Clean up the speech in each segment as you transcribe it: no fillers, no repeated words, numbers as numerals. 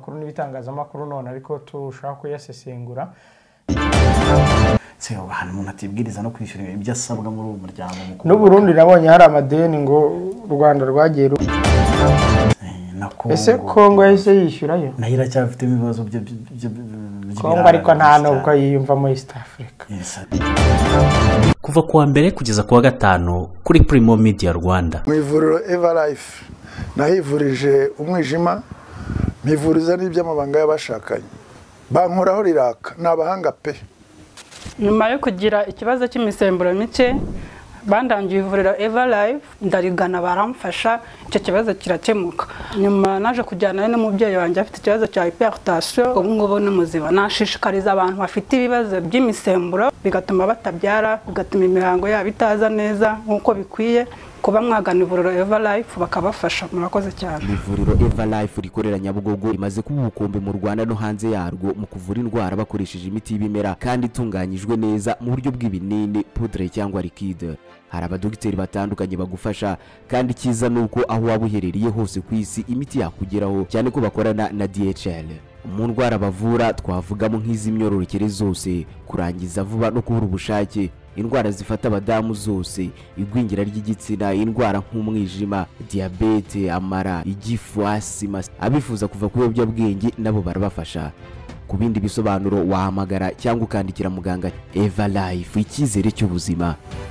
makuru n'ibitangazamakuru none ariko tushaka kuyasesengura. Se abantu umuntu atibwiriza no kwishyura ibyo asabwa muri uwo muryango mukuru. N'u Burundi nabonye hari amadeni ngo u Rwanda rwagiye na Kongo. Ese Kongo yahise yishyurayo? Nayo iracyafite ibibazo byo Kongo ariko nta nubwo yiyumva muri East Africa. Kuva kuwa mbere kugeza kuwa gatanu kuri Primo Media Rwanda. Mu ivuriro Everlife nahivurije umwijima, mpivuriza n'iby'amabanga y'abashakanye. Bankoraho riraka n'abahanga pe. Nyuma yo kugira ikibazo cy'imisemburo mike bandangiye ivuriro Everlife ndarigana baramfasha icyo kibazo kirakemuka. Nyuma naje kujyana n'umubyeyi wanjye afite ikibazo cya hypertension, ubu ngubu ni muzima. Nashishikariza abantu bafite ibibazo by'imisemburo bigatuma batabyara, bigatuma imihango yabo itaza neza nkuko bikwiye, kuba mwagana ivuriro Everlife bakabafasha. Murakoze cyane. Ivuriro Everlife rikorera Nyabugogo imaze kuba ubukombe mu Rwanda no hanze yarwo mu kuvura indwara bakoresheje imiti y'ibimera kandi itunganyijwe neza mu buryo bw'ibinini, poudre cyangwa liquide. Hari abadogiteri batandukanye bagufasha kandi kiza nuko aho waba uherereye hose ku isi imiti yakugeraho, cyane ko bakorana na DHL. Mu ndwara bavura twavugamo nk'iz'imyororokere zose, kurangiza vuba no kubura ubushake, indwara zifata abadamu zose, igwingira ry'igitsina, indwara nk'umwijima, diabete, amara, igifu, asima. Abifuza kuva ku biyobyabwenge nabo barabafasha. Ku bindi bisobanuro wahamagara cyangwa ukandikira muganga. Everlife, icyizere cy'ubuzima.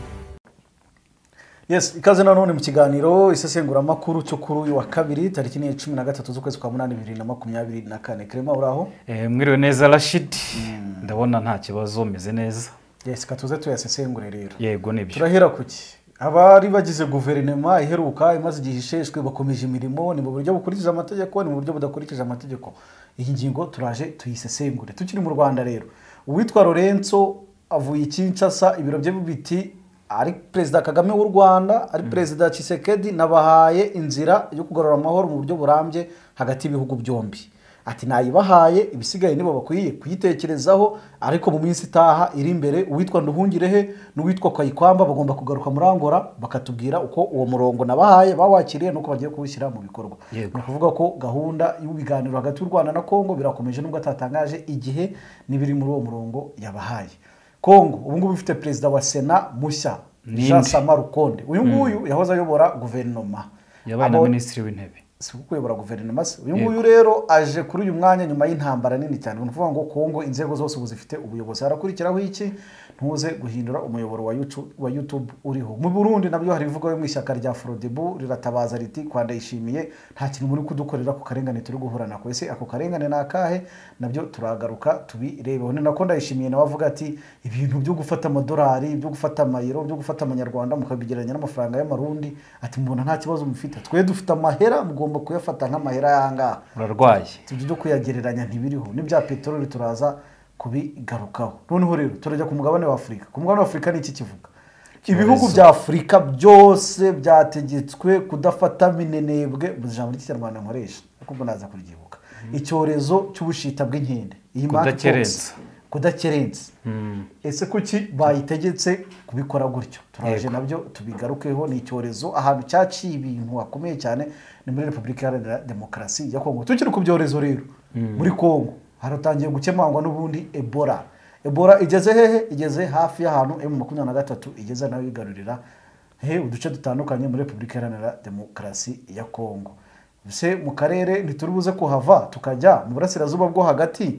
Yes, ikaze nanone mu kiganiro isesengura makuru cyo kuri uyu wa kabiri tariki 13 z'ukwezi kwa 8 2024. Krema uraho? Mwiriwe neza Rashid. Ndabona nta kibazo meze neza. Yes, katuze tuyasesengure rero. Yego nibyo. Turahera kuki? Abari bagize guverinoma iheruka imaze igihisheshwe bakomeje imirimo, ni mu buryo bukurikije amategeko, ni mu buryo budakurikije amategeko. Iyi ngingo turaje tuyisesengure. Tukiri mu Rwanda rero. Uwitwa Lorenzo avuye Kinshasa, ibiro bye biti ari Perezida Kagame w'u Rwanda, ari Perezida Tshisekedi nabahaye inzira yo kugarura amahoro mu buryo burambye hagati y'ibihugu byombi. Ati nayibahaye, ibisigaye nibo bakwiye kuyitekerezaho, ariko mu minsi itaha iri imbere uwitwa Nduhungirehe n'uwitwa Kayikwamba bagomba kugaruka muri Angola bakatubwira uko uwo murongo nabahaye bawakiriye nuko bagiye kubishyira mu bikorwa. Ni kuvuga ko gahunda y'ubiganiro hagati y'u Rwanda na Kongo birakomeje nubwo atatangaje igihe nibiri muri uwo murongo yabahaye. Kongo ubu ngubu bifite Perezida wa Sena mushya, Jean Samarukonde. Uyu nguyu yahoze ayobora guverinoma, yabaye na Minisitiri w'Intebe. Si kuyobora guverinoma se. Uyu nguyu rero aje kuri uyu mwanya nyuma y'intambara nini cyane. Ni kuvuga ngo Kongo inzego zose ubu zifite ubuyobozi. Harakurikiraho iki? Ntuze guhindura umuyoboro wa YouTube uriho. Mu Burundi nabyo hari ivuga mu ishyaka rya Frodebu riratabaza riti kwa Ndayishimiye nta kintu muri kudukorera ku karengane turi guhura nako. Ese ako karengane nakahe? Nabyo turagaruka tubirebeho. Ni nako Ndayishimiye nawe avuga ati ibintu byo gufata amadolari, byo gufata amayero, byo gufata amanyarwanda mukabigeranya n'amafaranga y'amarundi, ati mubona nta kibazo mufite. Twe dufite amahera mugomba kuyafata nk'amahera yanga. Urarwaye. Tujye kuyagereranya ntibiriho. N'ibya petroli turaza kubigarukaho. Noneho rero turajya ku mugabane wa Afrika. Ku mugabane wa Afrika ni iki kivuga? Ibihugu bya Afrika byose byategetswe kudafata minenebwe mu ijambo ry'Ikinyarwanda nkoresha. Kuko naza kuryibuka. Icyorezo cy'ubushita bw'inkende. Iyi kudakerenza. Ese kuki bayitegetse kubikora gutyo? Turaje nabyo tubigarukeho. Ni icyorezo ahantu cyaciye ibintu hakomeye cyane ni muri Repubulika Iharanira Demokarasi ya Kongo. Tukiri ku byorezo rero muri Kongo haratangiye gukemangwa n'ubundi Ebola. Ebola igeze hehe? Igeze hafi y'ahantu M23 igeze nayo igarurira uduce dutandukanye muri Repubulika Iharanira Demokarasi ya Kongo. Bise mu karere ntiturubuze kuhava tukajya mu burasirazuba bwo hagati.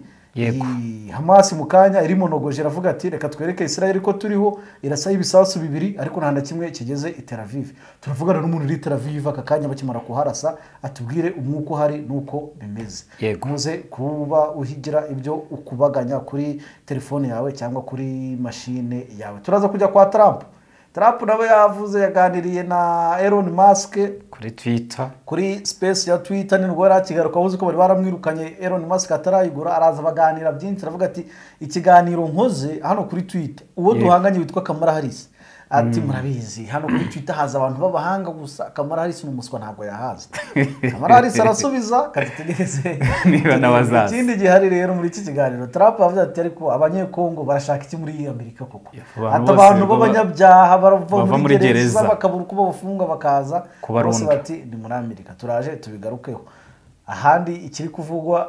Hamas mukanya irimo nogoje ravuga ati reka twereke Israel ko turiho, irasa ibisasu bibiri ariko nta kimwe kigeze i Tel Aviv. Turavugana n'umuntu uri Tel Aviv akakanya bakimara kuharasa atubwire umwuko hari nuko bimeze. Muze kuba uhigira ibyo ukubaganya kuri telefone yawe cyangwa kuri machine yawe. Turaza kujya kwa Trump. Trump nawe yavuze yaganiriye na Elon Musk kuri Twitter, kuri space ya Twitter. Ni rwara kigaruka uzi ko bari baramwirukanye Elon Musk atarayigura, araza baganira byinshi. Aravuga ati ikiganiro nkoze hano kuri Twitter uwo duhanganye witwa Kamala Harris, ati murabizi hano kuri Twitter haza abantu babahanga gusa, Kamala Harris n'umuswa ntago yahaza. Kamala Harris arasubiza katitegereze niba nabazaza. Ikindi gihari rero muri iki kiganiro Trump avuze ati ariko abanyekongo barashaka iki muri Amerika koko? Ati abantu b'abanyabyaha barava muri gereza bakabura uko bafunga bakaza bose bati ni muri Amerika. Turaje tubigarukeho. ahandi ikiri kuvugwa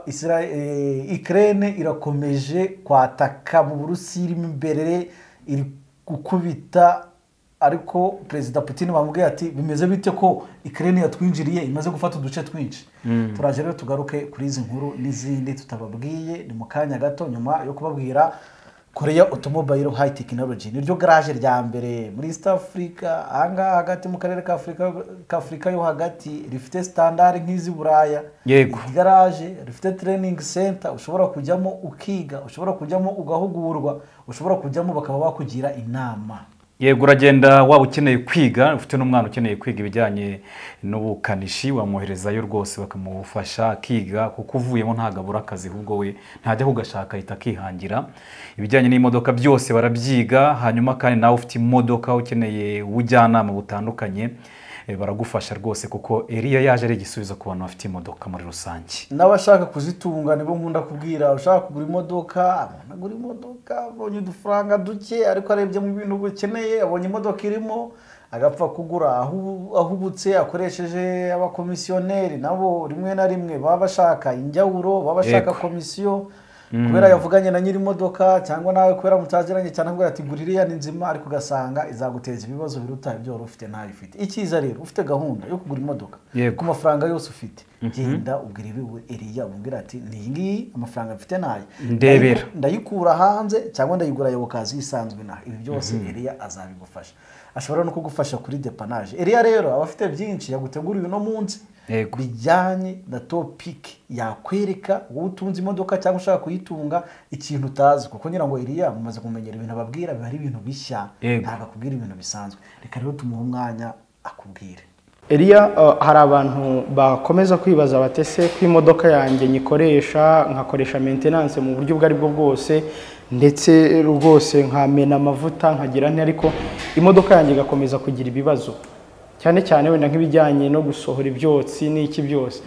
Ukraine irakomeje kwataka mu Burusiya irimo imbere iri gukubita ariko Perezida Putin bamubwiye ati bimeze bite ko Ukraine yatwinjiriye imaze gufata uduce twinshi. Turaje rero tugaruke kuri izi nkuru n'izindi tutababwiye ni mu kanya gato nyuma yo kubabwira Korea Automobile High Technology niryo garage rya mbere muri East Africa anga hagati mu karere ka Afrika yo hagati rifite standard nk'izi Buraya. Yego. Garage rifite training center ushobora kujyamo ukiga, ushobora kujyamo ugahugurwa, ushobora kujyamo bakaba bakugira inama. Yego uragenda waba ukeneye kwiga ufite n'umwana ukeneye kwiga ibijyanye n'ubukanishi wamwoherezayo rwose bakamufasha akiga kuko uvuyemo ntagabura akazi ahubwo we ntajya kugashaka ahita akihangira ibijyanye n'imodoka byose barabyiga hanyuma kandi nawe ufite imodoka ukeneye ubujyanama butandukanye baragufasha rwose kuko Elia yaje ari igisubizo ku bantu bafite imodoka muri rusange n'abashaka kuzitunga nibo nkunda kubwira ushaka kugura imodoka abona imodoka abonye udufaranga duke ariko arebye mu bintu bukeneye abonye imodoka irimo agapfa kugura ahubutse akoresheje abakomisiyoneri nabo rimwe na rimwe baba bashaka injyawuro baba bashaka komisiyo kubera yavuganye na nyiri imodoka cyangwa nawe kubera mutaziranye cyane ngo ati guririya ni nzima ariko gasanga izaguteza ibibazo biruta ibyo wari ufite nayo ufite ikiza rero ufite gahunda yo kugura imodoka ku mafaranga yose ufite genda ubwira ibiwe Elia ubwira ati ngiyi amafaranga mfite nayo ndebera ndayikura hanze cyangwa ndayigura yobokazi isanzwe na ibi byose Elia azabigufasha ashobora no kugufasha kuri depanage Elia rero abafite byinshi yaguteguriye no munsi bijyanye na topic yakwereka wowe utunze imodoka cyangwa ushaka kuyitunga ikintu utazi kuko ngira ngo Elia mumaze kumenyera ibintu ababwira biba ari ibintu bishya ntabwo akubwira ibintu bisanzwe reka rero tumuhe umwanya akubwire. Elia hari abantu bakomeza kwibaza batese ko imodoka yanjye nyikoresha nkakoresha maintenance mu buryo bwari bwo bwose ndetse rwose nkamena amavuta nkagira nti ariko imodoka yanjye igakomeza kugira ibibazo cyane cyane wenda nk'ibijyanye no gusohora ibyotsi n'iki byose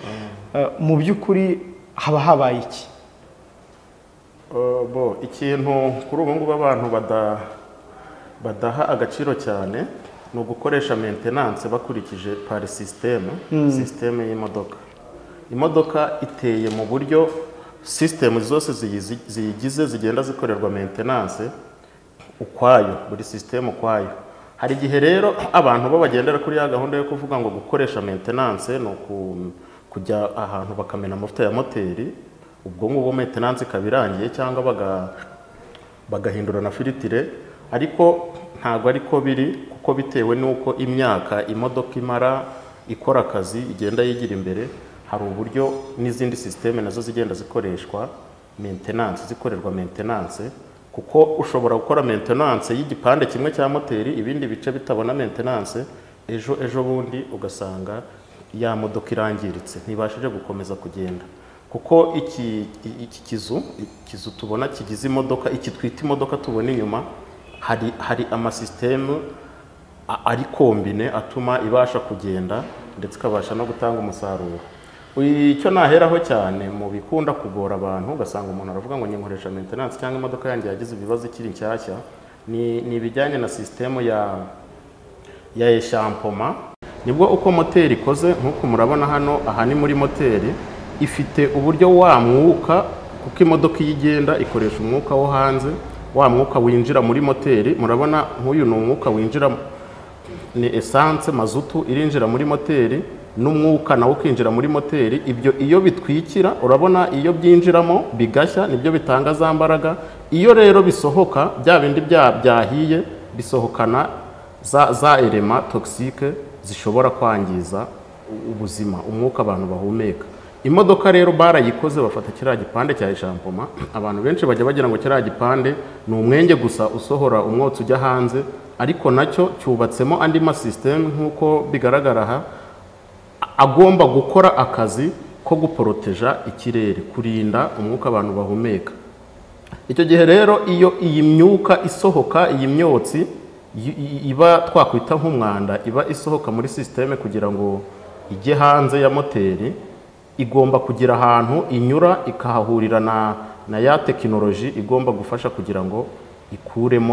mu by'ukuri haba habaye iki? Ikintu kuri ubu ngubu abantu badaha agaciro cyane ni ugukoresha maintenance bakurikije par systeme y'imodoka. Imodoka iteye mu buryo system zose ziyigize zigenda zikorerwa maintenance ukwayo buri system ukwayo. Hari igihe rero abantu bo bagendera kuri ya gahunda yo kuvuga ngo gukoresha maintenance no kujya ahantu bakamena amavuta ya moteri ubwo ngubu maintenance kabirangiye cyangwa bagahindura na filtire ariko ntago ariko biri kuko bitewe nuko imyaka imodoka imara ikora akazi igenda yigira imbere hari uburyo n'izindi systeme nazo zigenda zikoreshwa maintenance zikorerwa maintenance kuko ushobora gukora maintenance y'igipande kimwe cya moteri ibindi bice bitabona maintenance ejo bundi ugasanga ya modoka irangiritse ntibashije gukomeza kugenda kuko iki kizu tubona kigize imodoka iki twita imodoka tubona inyuma hari amasysteme ari kombine atuma ibasha kugenda ndetse ikabasha no gutanga umusaruro. Icyo naheraho cyane mu bikunda kugora abantu ugasanga umuntu aravuga ngo nkoresha maintenance cyangwa imodoka yanjye yagize ibibazo ikiri nshyashya ni ibijyanye na systeme ya eshampoma. Nibwo uko moteri ikoze nk'uko murabona hano aha ni muri moteri ifite uburyo wa mwuka kuko imodoka igenda ikoresha umwuka wo hanze wa mwuka winjira muri moteri murabona nk'uyu ni umwuka winjira ni essence mazutu irinjira muri moteri n'umwuka nawo kwinjira muri moteri ibyo iyo bitwikira urabona iyo byinjiramo bigashya nibyo bitanga za mbaraga iyo rero bisohoka bya bindi byahiye bisohokana za elema toxique zishobora kwangiza ubuzima umwuka abantu bahumeka. Imodoka rero barayikoze bafata kiriya gipande cya eshampoma abantu benshi bajya bagira ngo kiriya gipande ni umwenge gusa usohora umwotsi ujya hanze ariko nacyo cyubatsemo andi masystem nk'uko bigaragara aha agomba gukora akazi ko guporoteja ikirere kurinda umwuka abantu bahumeka. Icyo gihe rero iyo iyi myuka isohoka iyi myotsi iba twakwita nk'umwanda iba isohoka muri systeme kugira ngo ijye hanze ya moteri igomba kugira ahantu inyura ikahahurira na ya tekinoloji igomba gufasha kugira ngo ikuremo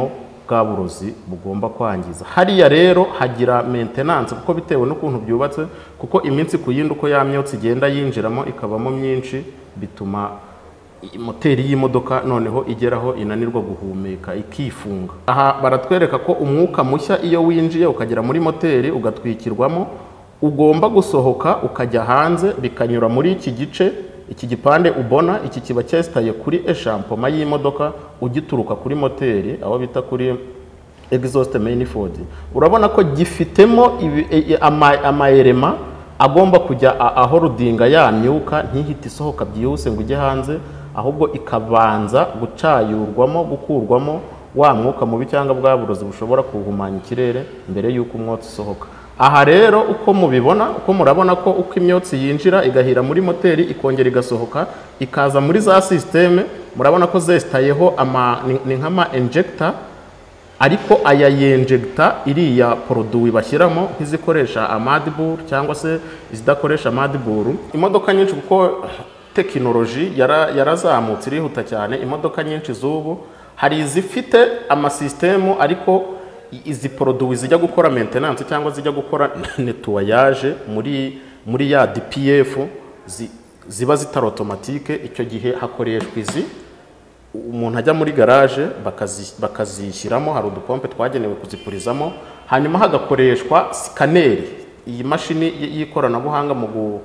bwa burozi bugomba kwangiza. Hariya rero hagira maintenance kuko bitewe n'ukuntu byubatse, kuko iminsi ku yindi uko ya myotsi igenda yinjiramo ikabamo myinshi, bituma moteri y'imodoka noneho igeraho inanirwa guhumeka ikifunga. Aha baratwereka ko umwuka mushya iyo winjiye ukagera muri moteri ugatwikirwamo, ugomba gusohoka ukajya hanze, bikanyura muri iki gice, iki gipande ubona iki kiba cyesitaye kuri eshampoma y'imodoka ugituruka kuri moteri aho bita kuri exhaust manifold. Urabona ko gifitemo amaerema agomba kujya aho rudinga ya myuka ntihite isohoka byihuse ngo ujye hanze, ahubwo ikabanza gucayurwamo, gukurwamo wa mwuka mubi cyangwa bwa burozi bushobora kuhumanya ikirere mbere y'uko umwotsi usohoka. Aha rero uko mubibona, uko murabona ko uko imyotsi yinjira igahira muri moteri ikongera igasohoka ikaza muri za systeme, murabona ko zesitayeho ni nk'ama injector, ariko aya yenjegita iriya produit bashyiramo nk'izikoresha amadiburu cyangwa se izidakoresha amadiburu. Imodoka nyinshi kuko tekinoloji yarazamutse irihuta cyane, imodoka nyinshi z'ubu hari izifite amasystemu, ariko izi produit zijya gukora maintenance cyangwa zijya gukora nettoyage muri ya DPF ziba zitari automatique. Icyo gihe hakoreshwa izi, umuntu ajya muri garage bakazishyiramo, hari udupompe twagenewe kuzipurizamo, hanyuma hagakoreshwa sikaneri, iyi mashini y'ikoranabuhanga mu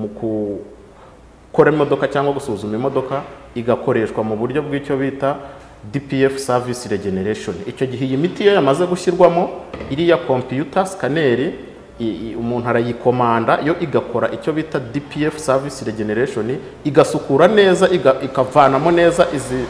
gukora imodoka cyangwa gusuzuma imodoka, igakoreshwa mu buryo bw'icyo bita DPF service regeneration. Icyo gihe iyi miti iyo yamaze gushyirwamo iriya computer scanner, umuntu arayikomanda yo igakora icyo bita DPF service regeneration, igasukura neza, ikavanamo neza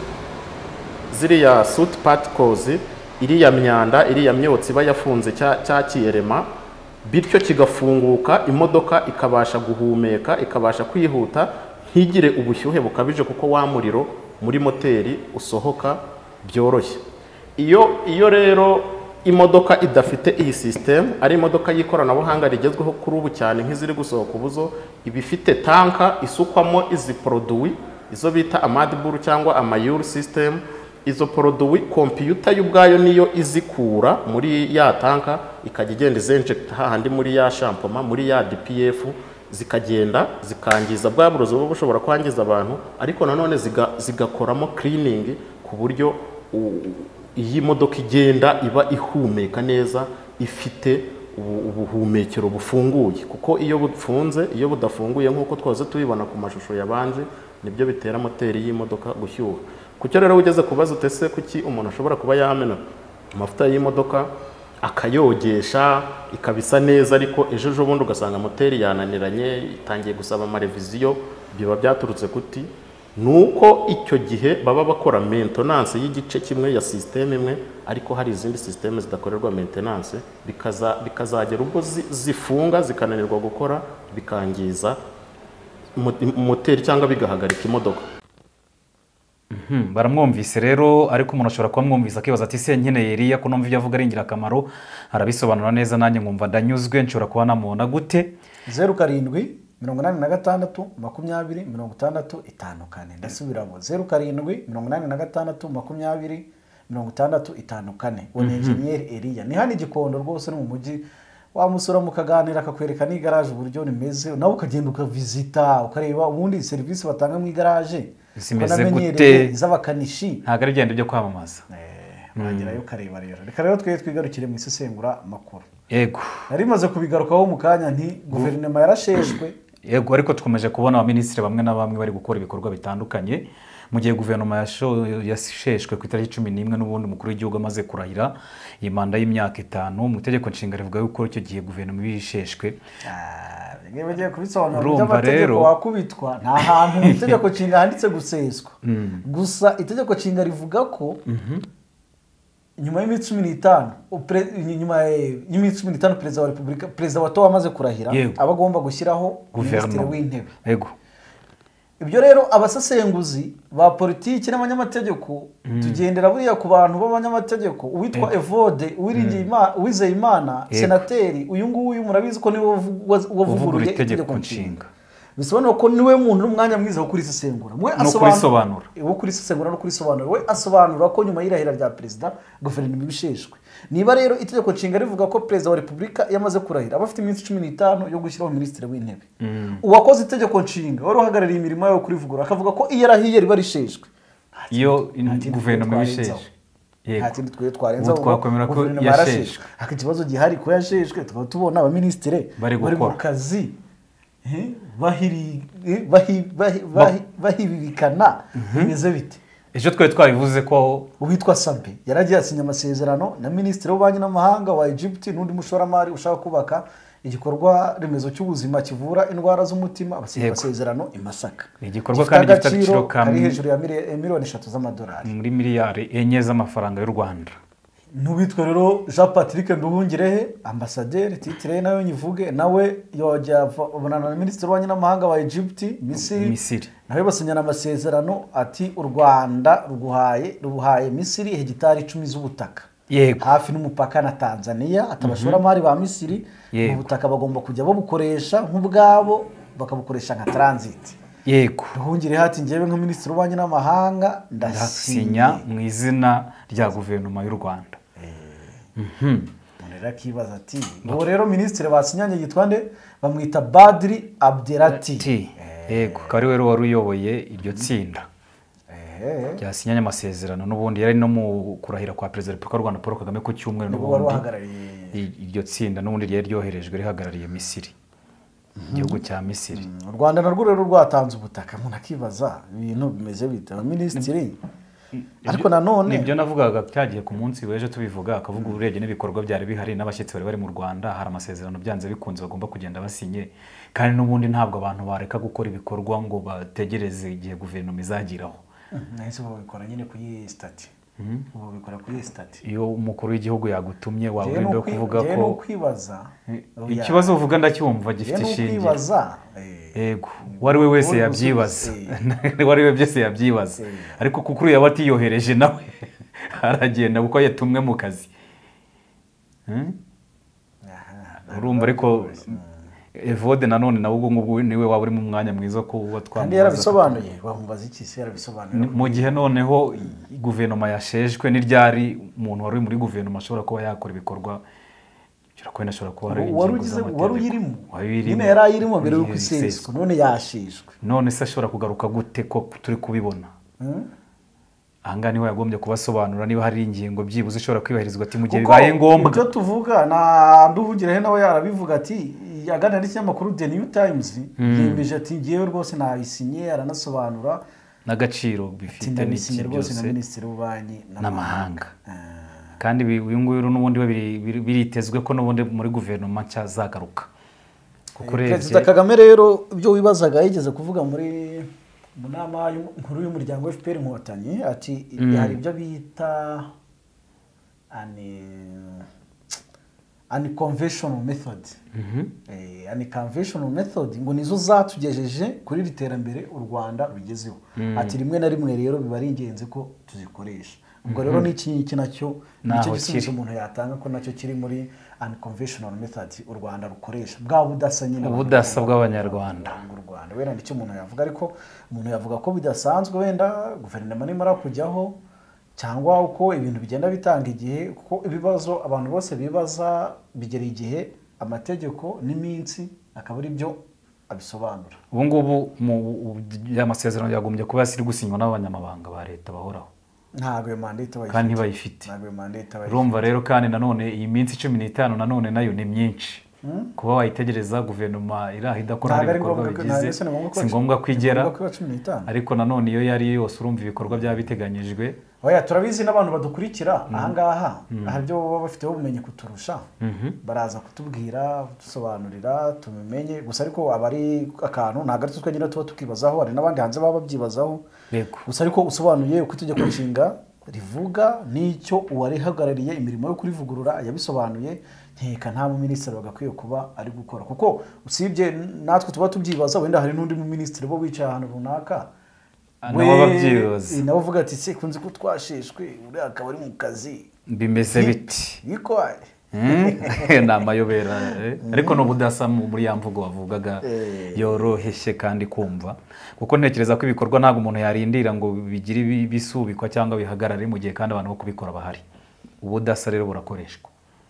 ziriya soot particles, iriya myanda, iriya myotsi iba yafunze cya kiyerema, bityo kigafunguka, imodoka ikabasha guhumeka, ikabasha kwihuta, ntigire ubushyuhe bukabije kuko wa muriro muri moteri usohoka byoroshye. Iyo rero imodoka idafite iyi system, ari imodoka y'ikoranabuhanga rigezweho kuri ubu cyane nk'iziri gusohoka ubuzo, ibifite tanka isukwamo izi produit, izo bita amadiburu cyangwa amayuru system. Izo produit computer y'ubwayo niyo izikura muri ya tanka, ikajya igenda izenjecta hahandi muri ya shampoma, muri ya DPF, zikagenda zikangiza bwa burozi buba bushobora kwangiza abantu, ariko nanone zigakoramo cleaning ku buryo iyi modoka igenda iba ihumeka neza, ifite ubuhumekero bufunguye. Kuko iyo bufunze, iyo budafunguye nk'uko twose tubibona ku mashusho yabanje, nibyo bitera moteri y'imodoka gushyuha. Kucyo rero ugeze kubaza utese kuki umuntu ashobora kuba yamena amavuta y'imodoka akayogesha ikabisa neza, ariko ejo bundi ugasanga moteri yananiranye itangiye gusaba amareviziyo, biba byaturutse kuti nuko icyo gihe baba bakora maintenance y'igice kimwe ya system imwe, ariko hari izindi system zidakorerwa maintenance, bikazagera ubwo zifunga zikananirwa gukora, bikangiza moteri cyangwa bigahagarika imodoka. Baramwumvise rero, ariko umuntu ashobora kuba mwumvise akibaza ati se nkeneye Eliya ko numva ibyo avuga ari ingirakamaro, arabisobanura neza, nanjye nkumva ndanyuzwe, nshobora kuba namubona gute? 07 86 20 60 ndasubiramo 07 86 20 60 uwo ni engineer Eliya. Ni hano Gikondo rwose, no mu mujyi wamusura mukaganira, akakwereka ni garage uburyo nimeze, nawe ukagenda ukavisita ukareba ubundi service batanga mu garage zimeze gute, z'abakanishi, ntago ari byende byo kwamamaza. mwagerayo ukareba rero. Reka rero twigarukire mu isesengura makuru. Yego, nari maze kubigarukaho mu kanya nti guverinoma yarasheshwe. Yego, ariko tukomeje kubona abaminisitiri bamwe na bamwe bari gukora ibikorwa bitandukanye, mu gihe guverinoma yasheshwe ku itariki 11 n'ubundi umukuru w'igihugu amaze kurahira iyi manda y'imyaka 5. Mu itegeko nshinga rivuga yuko icyo gihe guverinoma yisheshwe. Bagiye kubisobanura by'amategeko wakubitwa, nta hantu mu itegeko nshinga handitse guseswa. Gusa itegeko nshinga rivuga ko nyuma y'iminsi 15 perezida wa repubulika, perezida wato wamaze kurahira, abagomba gushyiraho minisitiri w'intebe. Yego, ibyo rero abasesenguzi ba politiki n'abanyamategeko tugendera buriya ku bantu b'abanyamategeko, uwitwa Evode Uwizeyimana senateri, uyu nguyu murabizi ko niwe wavuguruye itegeko nshinga. bisobanura ko niwe muntu n'umwanya mwiza wo kurisesengura no kurisobanura wo kurisesengura no kurisobanura we asobanura ko nyuma y'irahira rya perezida guverinoma ibisheshwe niba rero itegeko nshinga rivuga ko perezida wa repubulika yamaze kurahira aba afite iminsi 15 yo gushyiraho minisitiri w'intebe uwakoze itegeko nshinga wari uhagarariye imirimo yawe kurivugura akavuga ko iyo arahiye riba risheshwe iyo guverinoma ibisheshwe nta kindi twe twarenza twakwemera ko yasheshwe haka ikibazo gihari ko yasheshwe tukaba tubona abaministre bari mu kazi bahibikana bimeze bite ejo twari twabivuze ko uwitwa Sabe yaragiye asinya amasezerano na minisitiri w'ububanyi n'amahanga wa Egypt n'undi mushoramari ushaka kubaka igikorwa remezo cy'ubuzima kivura indwara z'umutima amasezerano i Masaka igikorwa kandi gifite agaciro kari hejuru ya miliyoni 3 z'amadolari muri miliyari 4 z'amafaranga y'u Rwanda. N'ubitwa rero Jean Patrick Nduhungirehe ambasaderi titre nayo nyivuge nawe yojya abonana na minisitiri w'ububanyi n'amahanga wa Egypt Misiri nawe basinyana amasezerano ati u Rwanda rubuhaye Misiri hegitari 10 z'ubutaka hafi n'umupaka na Tanzania atabashoramari ba Misiri ubutaka bagomba kujya babukoresha nk'ubwabo bakabukoresha nka transit yego Nduhungire hati ngewe nka minisitiri w'ububanyi n'amahanga ndasinya mu izina rya guverinoma y'u Rwanda. Monera kibaza ati ngo rero minisitiri basinyanye yitwa nde bamwita Badri Abdelati yego kari wero wari uyoboye iryo tsinda ryasinyanye amasezerano n'ubundi yari no mu kurahira kwa perezida wa Repubulika y'u Rwanda Paul Kagame ku cyumweru n'ubundi iryo tsinda n'ubundi ryari ryoherejwe rihagarariye Misiri igihugu cya Misiri. U Rwanda narwo rero rwatanze ubutaka umuntu akibaza ibintu bimeze bite abaminisitiri ariko nanone nibyo navugaga cyagiye ku munsi weje tubivuga akavuga urebye n'ibikorwa byari bihari n'abashyitsi bari mu Rwanda hari amasezerano byanze bikunze bagomba kugenda basinye kandi n'ubundi ntabwo abantu bareka gukora ibikorwa ngo bategereze igihe guverinoma izagiraho. Nahise babikora nyine kuri stati bikora kuri stati iyo umukuru w'igihugu yagutumye wagenda kuvuga ko no kwibaza ikibazo uvuga ndacyumva gifite ishinge yego wari we wese yabyibaza wari we byose yabyibaza ariko kuko yaba atiyohereje nawe aragenda kuko yatumwe mu kazi urumva ariko Evode nanone nawe ubwo ngubwo niwe waba uri mu mwanya mwiza ko watwambaza kandi yarabisobanuye bahumbaza iki se yarabisobanuye mu gihe noneho guverinoma yasheshwe n'iryari umuntu wari muri guverinoma ashobora kuba yakora ibikorwa cyangwa ashobora kuba wari uyirimo nyine yari ayirimo mbere yo kwiseswa none yashishwe none se ashobora kugaruka gute ko turi kubibona ahanga niho yagombye kubasobanura niba hari ingingo byibuze ishobora kwibahirizwa ati mu gihe bibaye ngombwa ibyo tuvuga na Nduhungirehe nawe yarabivuga ati yaganira n'ikinyamakuru The New Times yemeje ati ngiye rwose nayisinye aranasobanura n'agaciro bifite n'iki byose na minisitiri w'ububanyi n'amahanga kandi uyu nguyu n'ubundi biritezwe ko n'ubundi muri guverinoma nshya zagaruka kuko Perezida Kagame rero ibyo wibazaga yigeze kuvuga muri mu nama nkuru y'umuryango FPR Inkotanyi ati hari ibyo bita unconventional method unconventional method ngo nizo zatugejeje kuri riterambere u Rwanda rugezeho ati rimwe na rimwe rero biba ari ingenzi ko tuzikoresha ubwo rero n'iki nacyo nicyo gisubizo umuntu yatanga ko nacyo kiri muri unconventional method u Rwanda rukoresha bwa budasa nyine ubudasa bw'abanyarwanda u Rwanda wenda nicyo umuntu yavuga ariko umuntu yavuga ko bidasanzwe wenda guverinoma nimara kujyaho cyangwa uko ibintu bigenda bitanga igihe kuko ibibazo abantu bose bibaza bigera igihe amategeko n'iminsi akaba ari byo abisobanura ubu ngubu amasezerano yagombye kuba yasiri gusinywa n'abanyamabanga ba leta bahoraho ntabwo iyo mandate bayifite kandi bayifite urumva rero kandi nanone iyi minsi 15 nanone nayo ni myinshi kuba wayitegereza guverinoma iraha idakora ibikorwa bigize si ngombwa kwigera ariko nanone iyo yari yose urumva ibikorwa byaba biteganyijwe oya turabizi n'abantu badukurikira ahangaha ahabyo baba bafiteho ubumenyi kuturusha baraza kutubwira dusobanurira tumenye gusa ariko abari akantu ntago ari twegera tuba tukibazaho hari n'abandi hanze baba babyibazaho gusa ariko usobanuye uko itegeko nshinga rivuga n'icyo uwarihagarariye imirimo yo kurivugurura yabisobanuye nkeka nta mu minisitiri bagakwiye kuba ari gukora kuko usibye natwe tuba tubyibaza wenda hari n'undi mu minisitiri bo wicaye ahantu runaka nabo babyibaza nabo uvuga ati se kunzi ko twasheshwe uri akaba ari mu kazi bimeze biti bikwaye ni amayobera ariko ni ubudasa muri ya mvugo wavugaga yoroheshye kandi kumva kuko ntekereza ko ibikorwa ntabwo umuntu yarindira ngo bigire bisubikwa cyangwa bihagarare mu gihe kandi abantu bo kubikora bahari. Ubudasa rero burakoreshwa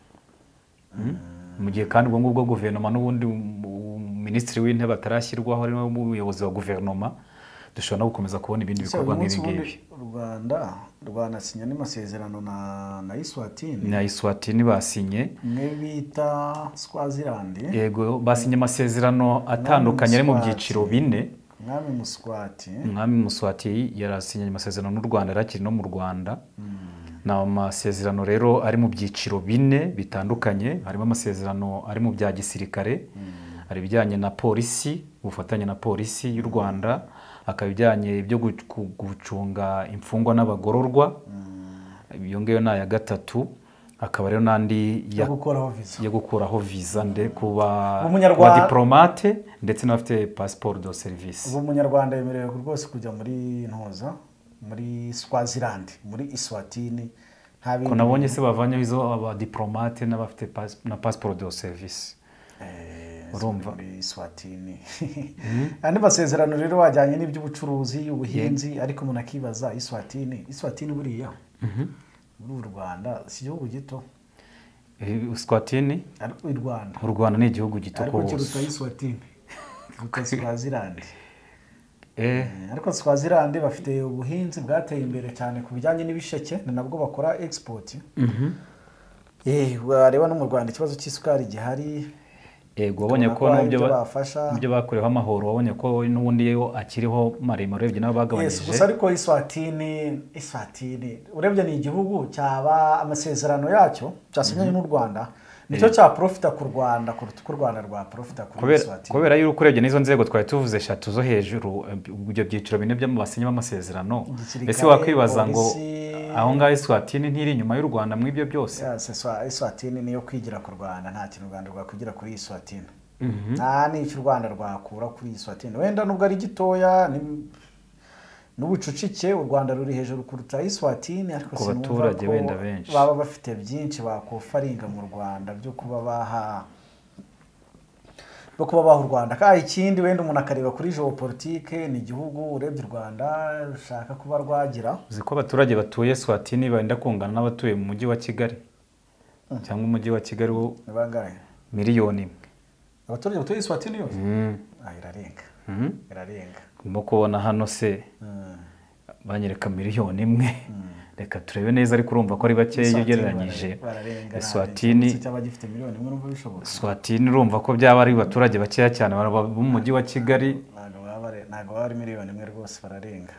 mu gihe kandi ubwo ngubwo guverinoma n'ubundi minisitiri w'intebe atarashyirwaho ari umuyobozi wa guverinoma dushobora no gukomeza kubona ibindi bikorwa nk'ibi ngibi. U Rwanda rwanasinya n'amasezerano na Eswatini. Na Eswatini basinye. Mwe bita Swaziland. Yego basinye amasezerano atandukanye ari mu byiciro bine. Mwami Muswati yarasinye amasezerano n'u Rwanda arakiri no mu Rwanda. Na amasezerano rero ari mu byiciro bine bitandukanye, harimo amasezerano ari mu bya gisirikare, hari ibijyanye na polisi, ubufatanye na polisi y'u Rwanda, akabijyanye ibyo gucunga imfungwa n'abagororwa, iyo ngiyo na ya gatatu, akaba rero nandi yo gukuraho visa nde kuba diplomate ndetse n'abafite passeport de service. Ubu umunyarwanda yemerewe rwose kujya muri ntoza muri Swaziland, muri Eswatini. Ko nabonye se bavanyeho izo aba diplomate n'abafite na passeport de service. Urumva muri Eswatini. Andi masezerano rero wajyanye n'iby'ubucuruzi, ubuhinzi, ariko umuntu akibaza Eswatini buriya muri Rwanda si igihugu gito. Eswatini u Rwanda ni igihugu gito ko kiruta Eswatini kiruta Swaziland. Ariko Swaziland bafite ubuhinzi bwateye imbere cyane ku bijyanye n'ibisheke, ni nabwo bakora export. Wareba no mu Rwanda ikibazo cy'isukari gihari. Yego wabonye ko n'ibyo bakoreho amahoro, wabonye ko n'ubundi yo akiriho maremare urebye nabo bagabanyije. Gusa ariko Eswatini urebye ni igihugu cyaba amasezerano yacyo cyasinyanye n'u Rwanda nicyo cya profita ku Rwanda kuruta uko u Rwanda rwa profita kuri Eswatini. Kubera yuko urebye n'izo nzego twari tuvuze eshatu zo hejuru, ibyo byiciro bine by'abasinye b'amasezerano, ese wakwibaza ngo aho ngaho Eswatini ntiri inyuma y'u Rwanda mu ibyo byose? Eswatini niyo kwigira ku Rwanda, nta kintu u Rwanda rwakwigira kuri Eswatini. Nta n'icyo u Rwanda rwakura kuri Eswatini, wenda nubwo ari gitoya n'ubucucike u Rwanda ruri hejuru kuruta Eswatini, ariko ku baturage wenda benshi baba bafite byinshi bakofaringa mu Rwanda byo kuba baha u Rwanda. Kandi ikindi wenda umuntu akareba kuri geopolitike, ni igihugu urebye u Rwanda rushaka kuba rwagira. Uzi ko abaturage batuye Eswatini benda kungana n'abatuye mu mujyi wa Kigali cyangwa umujyi wa Kigali wo miliyoni imwe. Abaturage batuye Eswatini yose irarenga. Urimo kubona hano se banyereka miliyoni imwe, reka turebe neza, ariko urumva ko ari bakeya ugereranyije. Eswatini urumva ko byaba ari abaturage bakeya cyane mu mujyi wa Kigali. Ntabwo bari miliyoni imwe rwose, bararenga.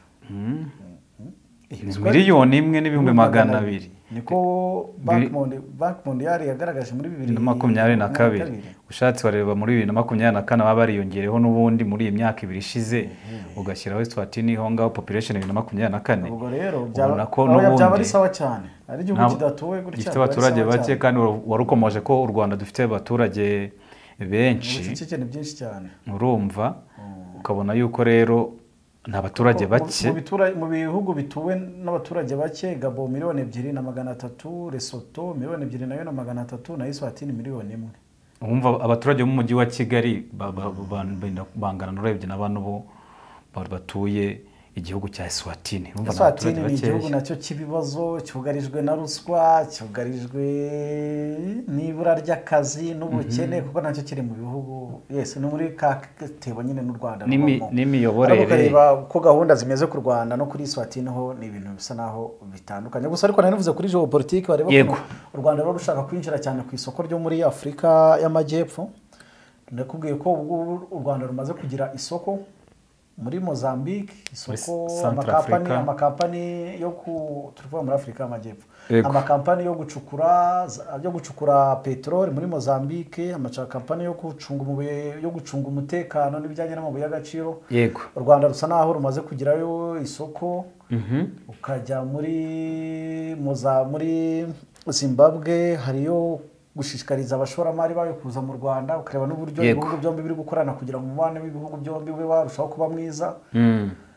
Miliyoni imwe n'ibihumbi 200 niko Banki Mondiale yagaragaje muri 2022. Ushatse wareba muri 2024 baba bariyongereho n'ubundi muri iyi myaka ibiri ishize, ugashyiraho Eswatini ho ngaho population 2024. Ubwo rero byaba ari sawa cyane, ari igihugu kidatuwe gutya, gifite abaturage bake, kandi warukomoje ko u Rwanda dufite abaturage benshi, ni byinshi cyane. Urumva ukabona yuko rero nta baturage bake mu bihugu bituwe n'abaturage bake. Gabo 2,300,000, Lesotho 2,300,000, na Eswatini 1,000,000. Umva abaturage mu mujyi wa Kigali bangana n'urebye n'abantu bo batuye igihugu cya Eswatini. Eswatini ni igihugu nacyo kibibazo, cyugarijwe na ruswa, cyugarijwe n'ibura ry'akazi n'ubukene, kuko nacyo kiri mu bihugu ni muri katebo nyine n'u Rwanda n'imiyoborere. Ukareba ko gahunda zimeze ku Rwanda no kuri Eswatini ho ni ibintu bisa naho bitandukanye. Gusa ariko nanivuze kuri geopolitike, bareba ko u Rwanda rwo rushaka kwinjira cyane ku isoko ryo muri Afurika y'Amajyepfo. Ndakubwiye ko u Rwanda rumaze kugira isoko muri Mozambique, isoko amakampani yo tuvuga muri Afurika y'Amajyepfo, amakampani yo gucukura peteroli muri Mozambique, amakampani yo gucunga umutekano n'ibijyanye n'amabuye y'agaciro. U Rwanda rusa naho rumaze kugirayo isoko. Ukajya muri Zimbabwe, hariyo gushishikariza abashoramari bayo kuza mu Rwanda, ukareba n'uburyo ibihugu byombi biri gukorana kugira ngo umubano w'ibihugu byombi ube warushaho kuba mwiza.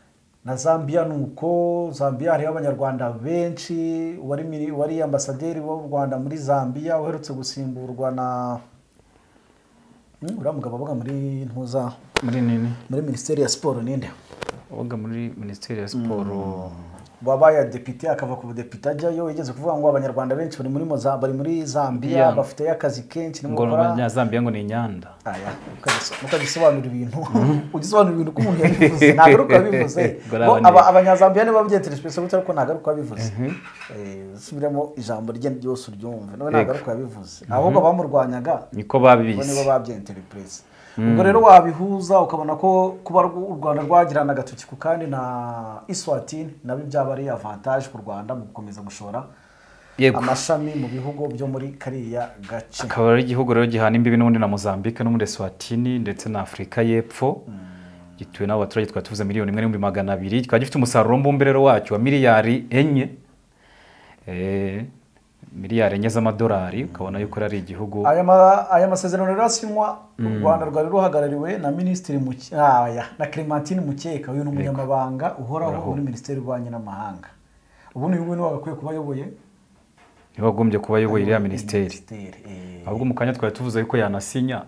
na Zambia nuko Zambia hariho abanyarwanda benshi wari ambasaderi w'u Rwanda muri Zambia uherutse gusimburwa na uriya mugabo avuga muri ntuza muri nini muri Minisiteri ya Siporo ninde uvuga muri Minisiteri ya Siporo wabaye depite akava ku budepite ajyayo yigeze kuvuga ngo abanyarwanda benshi bari muri Zambia bafite akazi kenshi ngo abanyazambiya ngo ni inyanda ukagisobanura ibintu ugisobanura ibintu ko umuntu yabivuze nagaruka yabivuze abanyazambiya nibo babyetere special ariko nagaruka yabivuze subiramo ijambo rye ryose uryumve none nagaruka yabivuze ahubwo bamurwanyaga niko babibize nibo babyentereprise ubwo rero wabihuza ukabona ko kuba u Rwanda rwagirana agatoki ku kandi na Eswatini nabyo byaba ari avantage ku Rwanda mu gukomeza gushora amashami mu bihugu byo muri kariya gace akaba ari igihugu rero gihana imbibi n'ubundi na Mozambique no muri Eswatini ndetse na Afurika y'Epfo gituwe n'abaturage twari tuvuze miliyoni 1,200,000 kikaba gifite umusaruro mbumbe rero wacyo wa miliyari 4 miliyari 4 z'amadolari ukabona yuko ari igihugu aya masezerano rero asinywa u Rwanda rwari ruhagarariwe na Minisitiri na Clementine Mukeka uyu n'umunyamabanga uhoraho muri Minisiteri y'Ububanyi n'Amahanga ubu ni ubu bagakwiye kuba yoboye nibagombye kuba yoboye iriya minisiteri ahubwo mu kanya twari tuvuze yuko yanasinya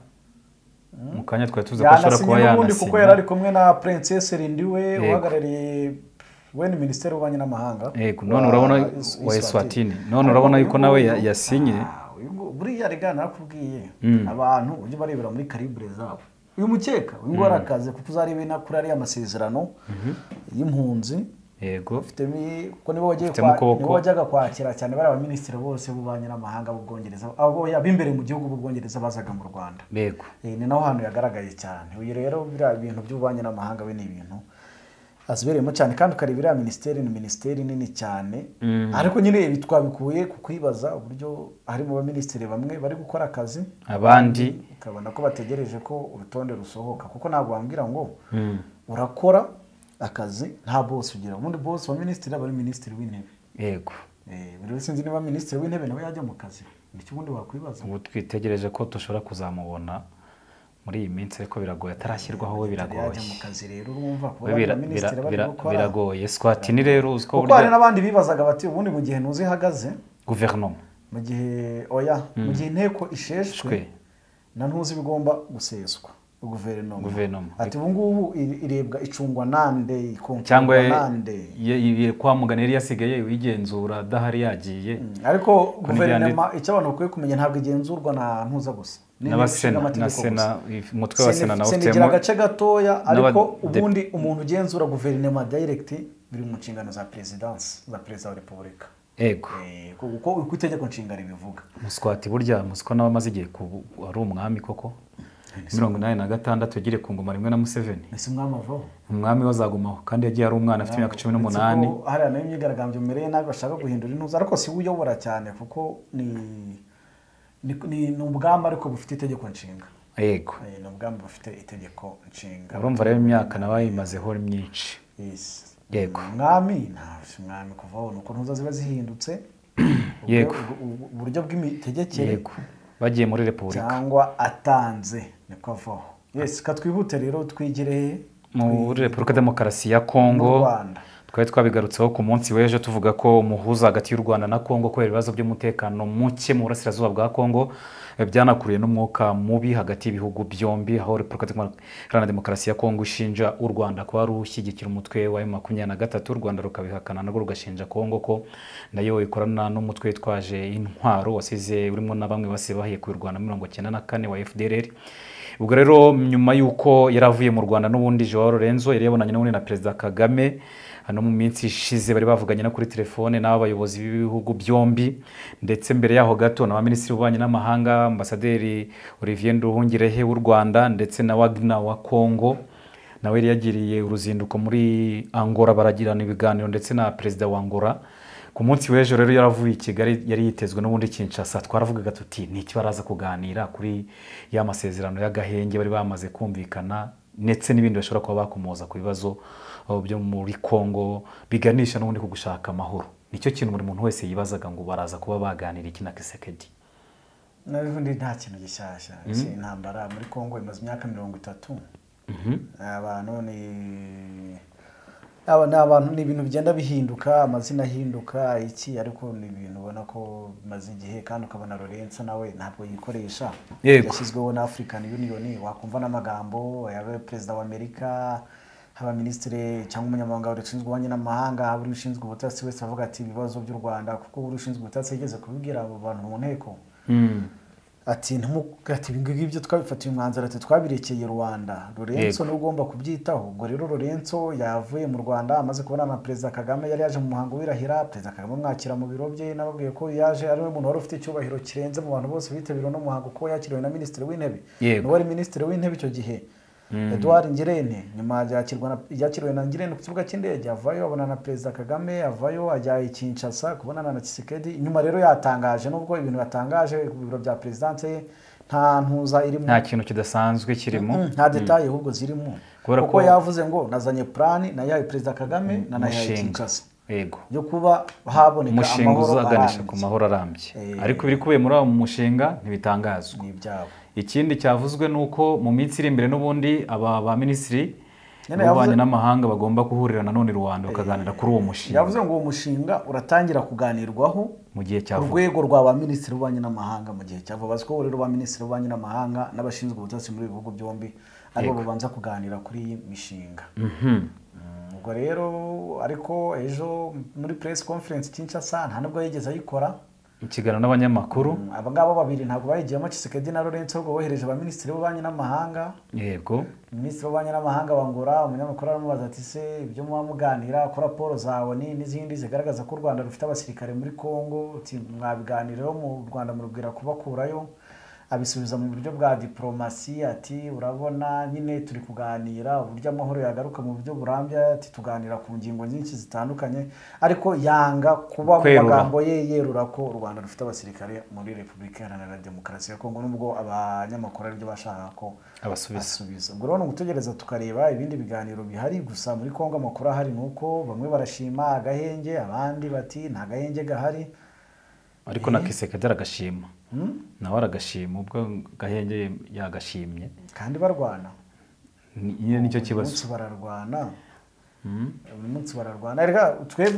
mu kanya twari tuvuze ko ashobora kuba yanasinya kuko yari ari kumwe na Princess Lindiwe uhagarariye we ni Minisiteri y'Ububanyi n'Amahanga yego none urabona wa Eswatini none urabona yuko nawe yasinye buriya rega nakubwiye abantu ujye barebera muri calibre zabo uyu Mukeka uyu ngo arakaze kuko uzarebe na kuri ari amasezerano y'impunzi yego ufitemi ko nibo wajyaga kwakira cyane bari abaminisitiri bose b'ububanyi n'amahanga b'Ubwongereza abo yabimbere mu gihugu b'Ubwongereza bazaga mu Rwanda yego ni naho hantu yagaragaye cyane uyu rero bira ibintu by'ububanyi n'amahanga we ni ibintu azibereyemo cyane kandi ukareba minisiteri ni minisiteri nini cyane ariko nyine ibi twabikuye ku kwibaza uburyo harimo abaminisitiri bamwe bari gukora akazi abandi ukabona ko bategereje ko urutonde rusohoka kuko ntabwo wambwira ngo urakora akazi nta boss ugira ubundi boss wa minisitiri aba ari minisitiri w'intebe yego buri sinzi niba minisitiri w'intebe nawe yajya mu kazi nicyo ubundi wakwibaza ubu twitegereje ko dushobora kuzamubona muri iyi minsi ariko biragoye atarashyirwaho we biragoye mu kazi rero urumva kuba minisitiri bari gukora biragoye Eswatini rero uziko kuko hari n'abandi bibazaga bati ubundi mu gihe ntuzi ihagaze guverinoma mu gihe mu gihe inteko isheshwe na ntuzi bigomba guseswa guverinoma ati ubu ngubu irebwa icungwa nande cyangwa nande kwa mugana yari yasigaye wigenzura adahari yagiye ariko guverinoma icyo abantu bakwiye kumenya ntabwo igenzurwa na ntuza gusa na sena umutwe wa sena nawo ufitemo agace gatoya ariko ubundi umuntu ugenzura guverinoma direct biri mu nshingano za perezidansi za perezida wa repubulika ego kuko uko itegeko nshinga ribivuga Muswati burya Musiko nawe amaze igihe ari umwami koko 86 yagire ku ngoma rimwe na Museveni ese umwami avaho umwami wazagumaho kandi yagiye ari umwana afite imyaka 18 hariya nayo imyigaragambyo mbere nabi bashaka guhindura intuza ariko si uyobora cyane kuko ni ubwami ariko bufite itegeko nshinga yego ni ubwami bufite itegeko nshinga urumva rero imyaka nawe yimazeho myinshi yego umwami umwami kuvaho nuko ntuza ziba zihindutse yego uburyo bw'imitegekere yego bagiye muri repubulika cyangwa atanze niko avaho katwihute rero twigire muri Repubulika Demokarasi ya Kongo twari twabigarutseho ku munsi w'ejo tuvuga ko umuhuza hagati y'u Rwanda na Kongo kubera ibibazo by'umutekano muke mu burasirazuba bwa Kongo byanakuriye n'umwuka mubi hagati y'ibihugu byombi aho Repubulika Demokarasi ya Kongo ishinja u Rwanda kuba rushyigikira umutwe wa M23 u Rwanda rukabihakana narwo rugashinja Kongo ko nayo ikorana n'umutwe witwaje intwaro wasize urimo na bamwe bahiye ku Rwanda 94 wa FDLR. Ubwo rero nyuma yuko yaravuye mu Rwanda n'ubundi Joao Lorenzo yari yabonanye n'ubundi na Perezida Kagame hano mu minsi ishize bari bavuganye na kuri telefone n'abayobozi b'ibihugu byombi ndetse mbere yaho gato na Minisitiri w'Ububanyi n'Amahanga Ambasaderi Olivier Nduhungirehe w'u Rwanda ndetse na Wagner wa Kongo nawe yari yagiriye uruzinduko muri Angola baragirana ibiganiro ndetse na Perezida wa Angola. Ku munsi w'ejo rero yaravuye i Kigali yari yitezwe n'ubundi Kinshasa twaravugaga tuti ni iki baraza kuganira kuri ya masezerano y'agahenge bari bamaze kumvikana ndetse n'ibindi bashobora kuba bakomoza ku bibazo byo muri Kongo biganisha n'ubundi ku gushaka amahoro. Nicyo kintu buri muntu wese yibazaga ngo baraza kuba baganira iki na Kisekedi. N'ubundi nta kintu gishyashya intambara muri Kongo imaze imyaka 30 abantu aba ni abantu, ni ibintu bigenda bihinduka, amazina ahinduka iki, ariko ni ibintu ubona ko bimaze igihe, kandi ukabona Lorenzo nawe ntabwo yikoresha, yashyizweho na African Union, wakumva n'amagambo ya perezida wa Amerika, haba minisitiri cyangwa umunyamabanga ushinzwe ububanyi n'amahanga, haba uri ushinzwe ubutasi wese avuga ati ibibazo by'u Rwanda, kuko uri ushinzwe ubutasi yigeze kubibwira abo bantu mu nteko ati ntimugati ibingibi byo twabifatiye umwanzuro ati twabirekeye Rwanda, Lorenzo niwe ugomba kubyitaho. Ubwo rero Lorenzo yavuye mu Rwanda amaze kubonana na Perezida Kagame, yari yaje mu muhango w'irahira, Perezida Kagame mwakira mu biro bye, nababwiye ko yaje ari we muntu wari ufite icyubahiro kirenze mu bantu bose bitabiriye no muhango, ko yakiriwe na Minisitiri w'Intebe, niwe wari Minisitiri w'Intebe icyo gihe Edouard Ngirente. Nyuma yakiriwe na Ngirente ku kibuga cy'indege, avayo abona na Perezida Kagame, avayo ajya i Kinshasa kubonana na Tshisekedi. Nyuma rero yatangaje, nubwo ibintu yatangaje ku biro bya Presidence nta ntuza irimo, nta kintu kidasanzwe kirimo, nta detaye ahubwo zirimo, kuko yavuze ngo nazanye plan nayaye Perezida Kagame na nayaye Kinshasa yo kuba haboneka amahoro aganisha ku mahoro arambye, ariko biri kubiye muri uwo mushinga ntibitangazwa. Ikindi cyavuzwe nuko mu minsi iri imbere n'ubundi aba ba minisitiri b'ububanyi n'amahanga bagomba guhurira nanone Rwanda bakaganira kuri uwo mushinga. Yavuze ngo uwo mushinga uratangira kuganirwaho mu gihe cya urwego rwa ba minisitiri b'ububanyi n'amahanga mu gihe cyava. Baziko rero ba minisitiri b'ububanyi n'amahanga n'abashinzwe ubutasi muri bihugu byombi aribo babanza kuganira kuri iyi mishinga. Ubwo rero ariko ejo muri press conference Kinshasa nta nubwo yigeze ayikora ikiganiro n'abanyamakuru. Aba ngabo babiri ntabwo bayigiyemo, Tshisekedi na Lorenzo, ubwo bohereje ba minisitiri b'ububanyi n'amahanga. Yego, minisitiri w'ububanyi n'amahanga wangura, umunyamakuru aramubaza ati se ibyo muba muganira ko raporo zawe n'izindi zigaragaza ko u Rwanda rufite abasirikare muri Kongo, ati mwabiganiraho mu Rwanda murubwira kubakurayo? Abisubiza mu buryo bwa diplomasi ati urabona nyine turi kuganira uburyo amahoro yagaruka mu buryo burambye, ati tuganira ku ngingo nyinshi zitandukanye, ariko yanga kuba mu magambo ye yerura ko u Rwanda rufite abasirikare muri Repubulika Iharanira Demokarasi ya Kongo, nubwo abanyamakuru aribyo bashaka ko abasubiza. Ubwo rero gutegereza tukareba ibindi biganiro bihari. Gusa muri Kongo amakuru ahari nuko bamwe barashima agahenge, abandi bati nta gahenge gahari, ariko na Tshisekedi aragashima, nawe aragashima, ubwo gahenge yagashimye, kandi barwana. Nicyo kibazo, bararwana umunsi bararwana. Rega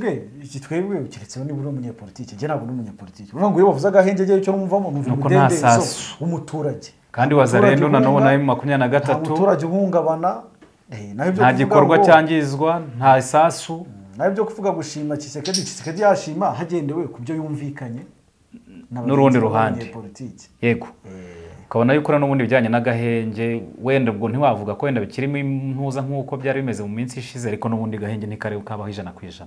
twebwe ukiretse niba uri umunyepolitiki, je ntabwo ndi umunyepolitiki. Uvuga ngo iyo bavuze agahenge je cyo numvamo numva umudendezo w'umuturage, kandi wazarendo na none mu 23 umuturage uhungabana, nta gikorwa cyangizwa, nta isasu, nayo byo kuvuga gushima Tshisekedi yashima hagendewe ku byo yumvikanye n'urundi ruhande. Yego, ukabona yuko n'ubundi bijyanye n'agahenge, wenda ubwo ntiwavuga ko wenda bikirimo impuza nk'uko byari bimeze mu minsi ishize, ariko n'ubundi gahenge ntikare kabaho 100%.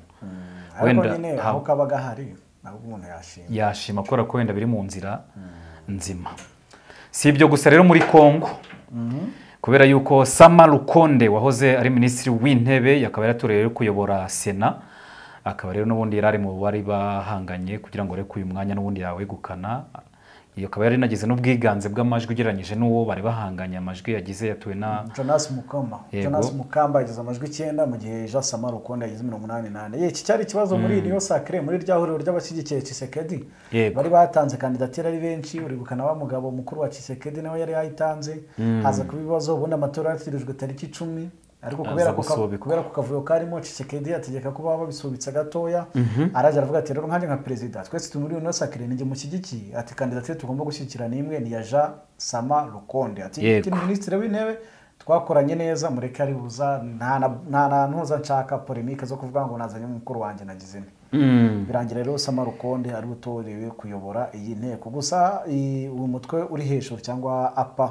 Wenda aho kaba gahari nabo umuntu yashima kubera ko wenda biri mu nzira nzima. Si ibyo gusa rero muri Kongo, kubera yuko Sama Lukonde wahoze ari minisitiri w'intebe yakaba yaratoreye kuyobora Sena, akaba rero n'ubundi yarari mu bari bahanganye kugira ngo reke uyu mwanya n'ubundi yawegukana. Iyo akaba yari nagize n'ubwiganze bw'amajwi ugereranyije n'uwo bari bahanganye, amajwi yagize yatuwe na Jonas Mukamba. Jonas Mukamba yagize amajwi 9 mu gihe Jean Sama Lukonde yagize 88. Iki cyari ikibazo muri niyo sacre, muri rya huriro ry'abashyigikiye Tshisekedi bari batanze kandidatire ari benshi. Uribukana wa mugabo mukuru wa Tshisekedi nawe yari yayitanze, haza kubibazo ubundi amatora yatirijwe tariki 10, ariko kubera ko kavuyo karimo Tshisekedi ategeka ko baba bisubitse gatoya. Araje aravuga ati rero nkanje nka president twese tumuri no sacre ninge mushyigikiye, ati kandidatire tugomba gushyikira nimwe ni ya Jean Sama Lukonde, ati minisitiri w'intebe twakoranye neza, mureke ari buza, nta ntuza nshaka polemique zo kuvuga ngo nazanye umukuru wanjye nagize ne. Birangira rero Sama Lukonde ari utorewe kuyobora iyi nteko. Gusa uwo mutwe uri hejuru cyangwa apa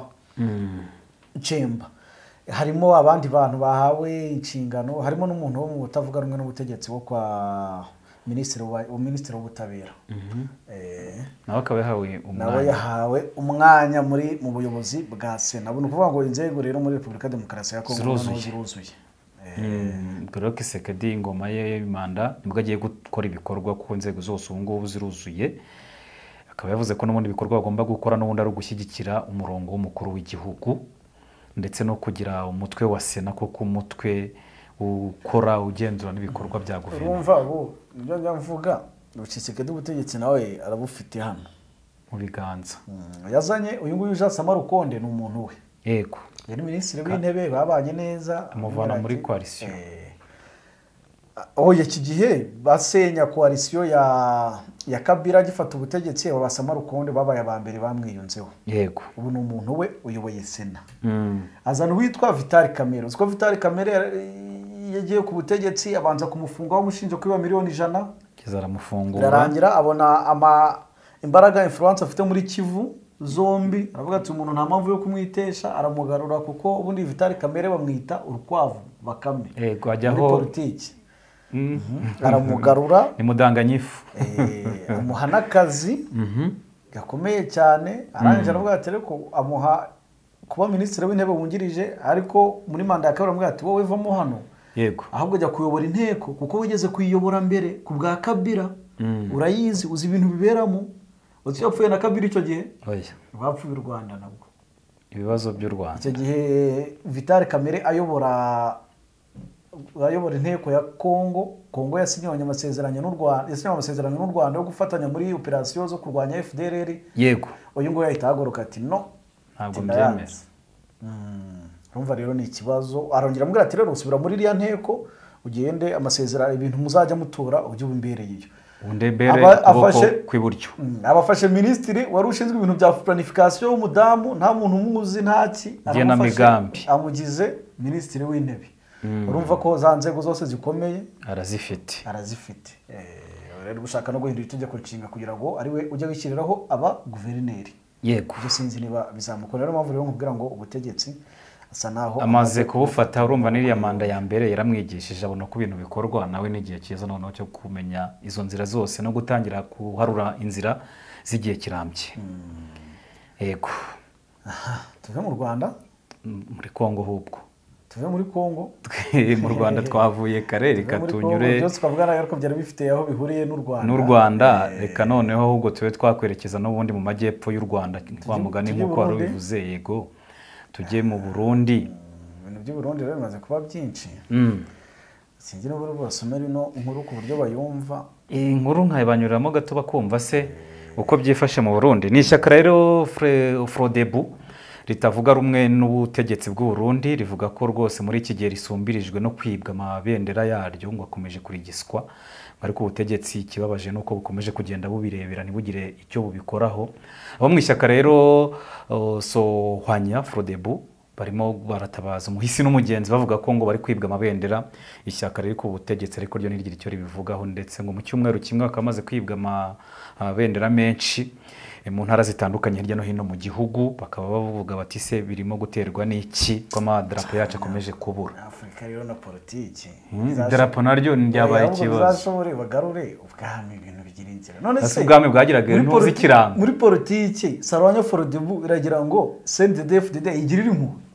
chemba, harimo abandi bantu bahawe inshingano, harimo n'umuntu wo mu butavuga rumwe n'ubutegetsi wo kwa minisitiri w'ubutabera. Nawe akaba yahawe umwanya mu buyobozi bwa Sena. Ni ukuvuga ngo inzego rero muri Repubulika Demokarasi ya Kongo ziruzuye. Rero Tshisekedi ingoma ye manda nibwo agiye gukora ibikorwa ku nzego zose ubu ngubu ziruzuye. Akaba yavuze ko n'ubundi bikorwa bagomba gukora n'ubundi ari ugushyigikira umurongo w'umukuru w'igihugu, ndetse no kugira umutwe wa Sena kuko umutwe ukora ugenzura n'ibikorwa bya guverinoma. Urumva ubu ibyo njyavuga Tshisekedi ubutegetsi nawe arabufite hano mu biganza. Yazanye uyu nguyu Jean Sama Lukonde ni umuntu we. Yego, yari minisitiri w'intebe babanye neza, amuvana muri coalition. iki gihe basenya koalisiyo ya Kabila agifata ubutegetsi abasama rukonde babaye aba mbere bamwiyunzeho. yego Ubu ni umuntu we uyoboye Sena. Azana uwitwa Vital Kamerhe. Uziko Vital Kamerhe yagiye ku butegetsi abanza kumufunga bamushinja kwiba miliyoni 100. kizaramufungura Birarangira abona imbaraga influence afite muri Kivu zombi. Aravuga ati umuntu nta mpamvu yo kumwitesha, aramugarura kuko ubundi Vital Kamerhe bamwita urukwavu Bakame. yego ajyaho politiki. Aramugarura ni mudanganyifu amuha n'akazi gakomeye cyane. Arangije aravuga ati ariko amuha kuba minisitiri w'intebe wungirije, ariko muri manda ya kabiri aramubwira ati wowe vamo hano, yego ahubwo ajya kuyobora inteko kuko wigeze kuyiyobora mbere ku bwa Kabila. Urayizi, uzi ibintu biberamo. Uzi yapfuye na Kabila icyo gihe bapfuye u Rwanda nabwo ibibazo by'u Rwanda. icyo gihe Vital Kamerhe ayobora inteko ya Kongo yasinyanye amasezerano n'u Rwanda yo gufatanya muri operasiyo zo kurwanya FDLR. yego uyu nguyu yahita ahaguruka ati no, ntabwo mbyemera. urumva rero ni ikibazo. Arongera amubwira ati rero usubira muri iriya nteko ugende amasezerano ibintu muzajya mutora ujye ubimbereyeyo. undi mbere ukuboko kw'iburyo abafashe minisitiri wari ushinzwe ibintu bya planification w'umudamu, nta muntu umuzi ntaki, migambi amugize minisitiri w'intebe. Urumva ko za nzego zose zikomeye arazifite. Rero gushaka no guhindura itegeko nshinga kugira ngo ari we ujye wishyiriraho aba guverineri. yego ibyo sinzi niba bizamukora. Rero mpamvu rero nkubwira ngo ubutegetsi asa naho amaze kubufata. Urumva n'iriya manda ya mbere yaramwigishije abona ko ibintu bikorwa, nawe n'igihe cyiza noneho cyo kumenya izo nzira zose no gutangira kuharura inzira z'igihe kirambye. yego tuve mu Rwanda muri Kongo hubwo tuve muri Kongo mu Rwanda twavuye kare reka tunyure byose twavuga ariko byari bifite aho bihuriye n'u Rwanda. Reka noneho ahubwo tube twakwerekeza n'ubundi mu majyepfo y'u Rwanda wa mugani nk'uko wari ubivuze. yego tujye mu Burundi. Ibintu by'u Burundi rero bimaze kuba byinshi. Sinzi niba basomera ino inkuru ku buryo bayumva. Inkuru nkayibanyuriramo gato bakumva se uko byifashe mu Burundi. Ni ishyaka rero Frodebu ritavuga rumwe n'ubutegetsi bw'u Burundi, rivuga ko rwose muri iki gihe risumbirijwe no kwibwa amabendera yaryo ngo akomeje kurigiswa. Ariko ubutegetsi ikibabaje nuko bukomeje kugenda bubirebera ntibugire icyo bubikoraho. Abo mu ishyaka rero Sohwanya Frodebu barimo baratabaza umuhisi n'umugenzi bavuga ko ngo bari kwibwa amabendera. Ishyaka riri ku butegetsi ariko ryo niryo icyo ribivugaho, ndetse ngo mu cyumweru kimwe bakamaze kwibwa amabendera menshi mu ntara zitandukanye hirya no hino mu gihugu. Bakaba bavuga bati se birimo guterwa n'iki ko amadarapo yacu akomeje kubura. Afurika rero na politiki idarapo naryo ryabaye ikibazo. Bazashobore bagarure ubwami ibintu bigira inzira. None se ubwami bwagiraga intuzi kiranga muri politiki. Sohwanya Frodebu iragira ngo CNDD-FDD igirire impuhwe.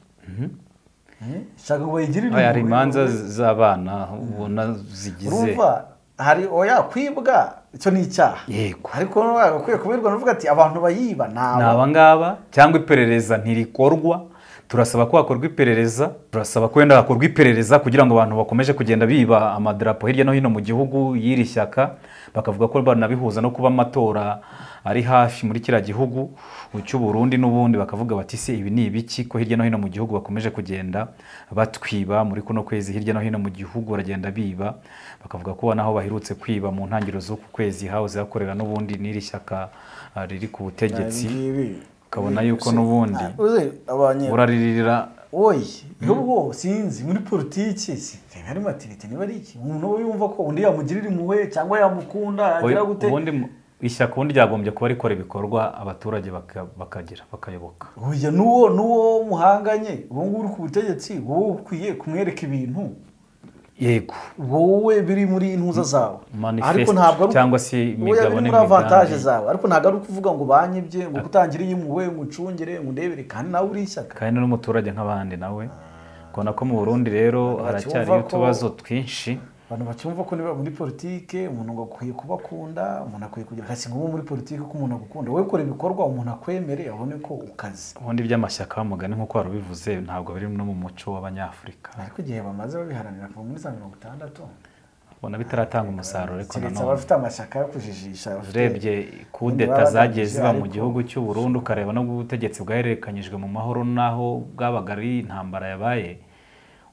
Shaka ngo bayigirire impuhwe. Hari imanza z'abana ubona zigize. Urumva hari oya kwibwa icyo ni icyaha. Yego. Ariko bakwiye kubirwa navuga ati abantu bayiba naba ngaba cyangwa iperereza ntirikorwa. Turasaba ko hakorwa iperereza, turasaba ko wenda hakorwa iperereza kugira ngo abantu bakomeje kugenda biba amadarapo hirya no hino mu gihugu y'iri shyaka. Bakavuga ko banabihuza no kuba amatora ari hafi muri kiriya gihugu cy'u Burundi n'ubundi. Bakavuga bati se ibi ni ibiki ko hirya no hino mu gihugu bakomeje kugenda batwiba muri kuno kwezi hirya no hino mu gihugu baragenda biba. Bakavuga ko naho bahirutse kwiba mu ntangiriro z'uku kwezi hahoze hakorera n'ubundi n'iri shyaka riri ku butegetsi. Ukabona yuko n'ubundi uraririra y'ubwo sinzi muri politiki hari matirite niba ari iki umuntu yumva ko undi yamugirira impuhwe cyangwa yamukunda agira gute. Ubundi ishyaka ubundi ryagombye kuba rikora ibikorwa abaturage bakagira bakayoboka. Oya n'uwo muhanganye ubu ngubu uri ku butegetsi wowe ukwiye kumwereka ibintu. Yego wowe biri muri intuza zawe ariko ntabwo cyangwa se imigabo n'avantage zawe, ariko ntabwo ari kuvuga ngo banyibye ngo kutangira impuhwe ngo ucungire ngo ndebere kandi nawe uri ishyaka kandi n'umuturage nk'abandi nawe. Kubona ko mu Burundi rero haracyari utubazo twinshi. Abantu bacyumva ko niba muri politike umuntu ngo akwiye kubakunda, umuntu akwiye kugira kasi ngo muri politike ko umuntu agukunda wowe ukora ibikorwa umuntu akwemere abone ko ukazi. Ubundi by'amashyaka mugani nk'uko wari ubivuze ntabwo biri no mu muco w'Abanyafurika. Ariko igihe bamaze babiharanira kuva muri 1960 ubona bitaratanga umusaruro. Ariko nanone bafite amashyaka yo kujijisha. Urebye kudeta zagiye ziba mu gihugu cy'u Burundi ukareba no ubutegetsi bwahererekanyijwe mu mahoro naho bwabaga ari intambara yabaye,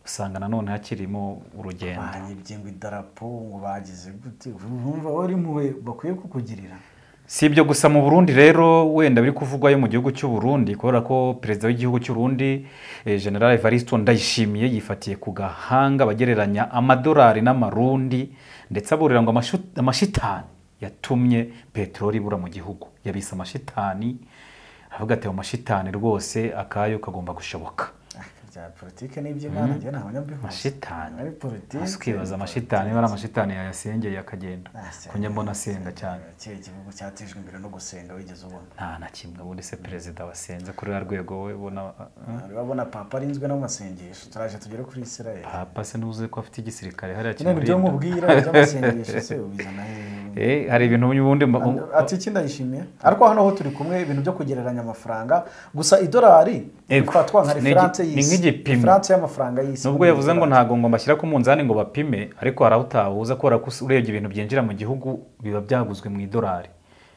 usanga nanone hakirimo urugendo banyibye ngo idarapo ngo bagize gute urumva wari muwe bakwiye kukugirira. si ibyo gusa mu Burundi rero wenda biri kuvugwayo mu gihugu cy'u Burundi kubera ko perezida w'igihugu cy'u Burundi General Evariste Ndayishimiye yifatiye ku gahanga bagereranya amadolari n'amarundi ndetse aburira ngo amashitani yatumye peteroli ibura mu gihugu yabise amashitani avuga ati amashitani rwose akayo kagomba gushoboka bya politike n'iby'Imana njye ntabwo nyambiho amashitani ari politike twibaza amashitani bari amashitani yayasengeye akagenda kunya mbona asenga cyane cye igihugu cyatejwe imbere no gusenga wigeze ubona nta na kimwe ubundi se perezida wasenze kuri ya rwego we ubona urabona papa arinzwe n'amasengesho turaje tugere kuri Israel papa se nuze ko afite igisirikare hariya kimwe byo mubwira by'amasengesho se ubizana hari ibintu ubundi ati iki ndayishimiye ariko hano ho turi kumwe ibintu byo kugereranya amafaranga gusa idolari ifatwa nka reference y'isi France y'amafaranga y'isi nubwo yavuze ngo ntago ngo bashyira ku munzani ngo bapime ariko harawutahuza ko urebye ibintu byinjira mu gihugu biba byaguzwe mu idolari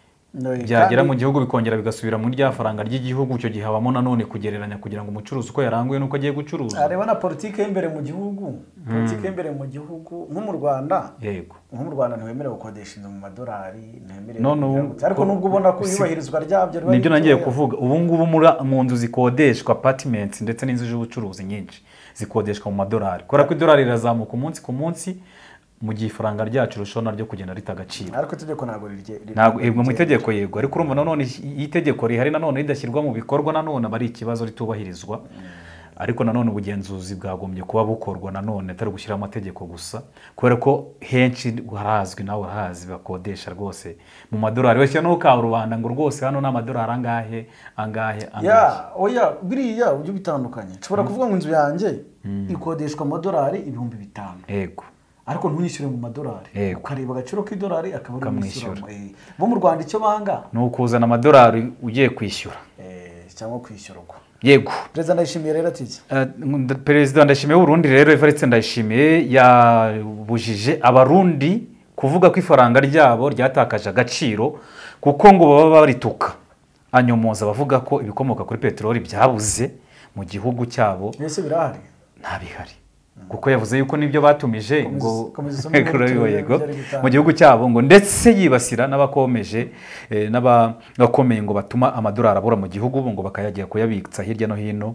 byagera mu gihugu bikongera bigasubira muri rya faranga ry'igihugu icyo gihe habamo nanone kugereranya kugira ngo umucuruzi uko yaranguye nuko agiye gucuruza areba na politike y'imbere mu gihugu politike y'imbere mu gihugu nko mu Rwanda yego nko mu Rwanda ntiwemerewe gukodesha inzu mu madolari ntiwemerewe ariko nubwo ubona ko yubahirizwa ryabyo nibyo nangiye kuvuga ubu ngubu mu nzu zikodeshwa apartments ndetse n'inzu z'ubucuruzi nyinshi zikodeshwa mu madolari kubera ko idolari rirazamuka umunsi ku munsi mu gihe ifaranga ryacu rushobora ryo kugenda rita agaciro ariko itegeko ntabwo mu itegeko yego ariko urumva nanone itegeko rihari nanone ridashyirwa mu bikorwa nanone aba ari ikibazo ritubahirizwa ariko nanone ubugenzuzi bwagombye kuba bukorwa nanone atari gushyira amategeko gusa kubera ko henshi harazwi nawe urahazi bakodesha rwose mu madolari wese no ka rubanda ngo rwose hano n'amadolari angahe oya biriya ujye bitandukanye nshobora kuvuga ngo inzu yanjye ikodeshwa amadolari 5,000 yego ariko ntunyishyure mu madolari ukareba agaciro k'idolari akaba ari umwishyura bo mu Rwanda icyo banga ni ukuzana amadolari ugiye kwishyura cyangwa kwishyurwa yego perezida Ndayishimiye rero ati perezida Ndayishimiye w'Uburundi rero Evariste Ndayishimiye yabujije abarundi kuvuga ko ifaranga ryabo ryatakaje agaciro kuko ngo baba barituka anyomoza bavuga ko ibikomoka kuri peteroli byabuze mu gihugu cyabo ese birahari nta bihari kuko yavuze yuko nibyo batumije ngo yego mu gihugu cyabo ngo ndetse yibasira n'abakomeje n'abakomeye ngo batuma amadolari abura mu gihugu ngo bakayagiye kuyabitsa hirya no hino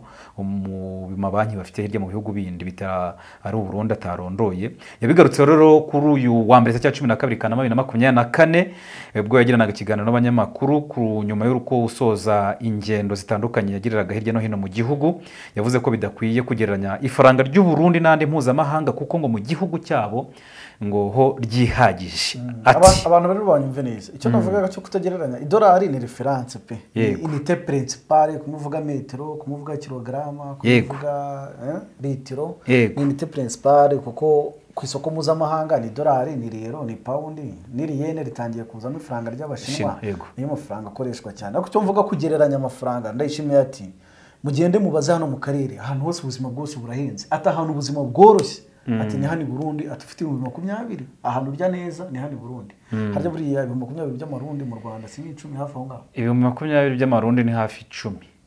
mu mabanki bafite hirya mu bihugu bindi bitari Burundi atarondoye yabigarutse rero kuri uyu wa mbere cya 12 Kanama 2024 ubwo yagiranaga ikiganiro n'abanyamakuru ku nyuma y'uruko usoza ingendo zitandukanye yagiriraga hirya no hino mu gihugu yavuze ko bidakwiye kugereranya ifaranga ry'u Burundi n'andi mpuzamahanga kuko ngo mu gihugu cyabo ngo ho ryihagije abantu bari banyumve neza icyo navugaga cyo kutagereranya idolari ni reference pe unité principale kumuvuga metero kumuvuga kilograma kumuvuga litiro ni unité principale kuko ku isoko mpuzamahanga ni dolari ni rero ni pound ni yene ritangiye kuzamo ifaranga ry'abashinwa niyo mafaranga akoreshwa cyane ariko cyo mvuga kugereranya amafaranga Ndayishimiye ati mugende mubaze hano mu karere ahantu hose ubuzima bwose burahenze ata ahantu ubuzima bworoshye ati ni hano Burundi atufite 20 ahantu urya neza ni hano Burundi harya buriya 20 by'amarundi mu Rwanda si 10 hafi aho ngaho 20 by'amarundi ni hafi 10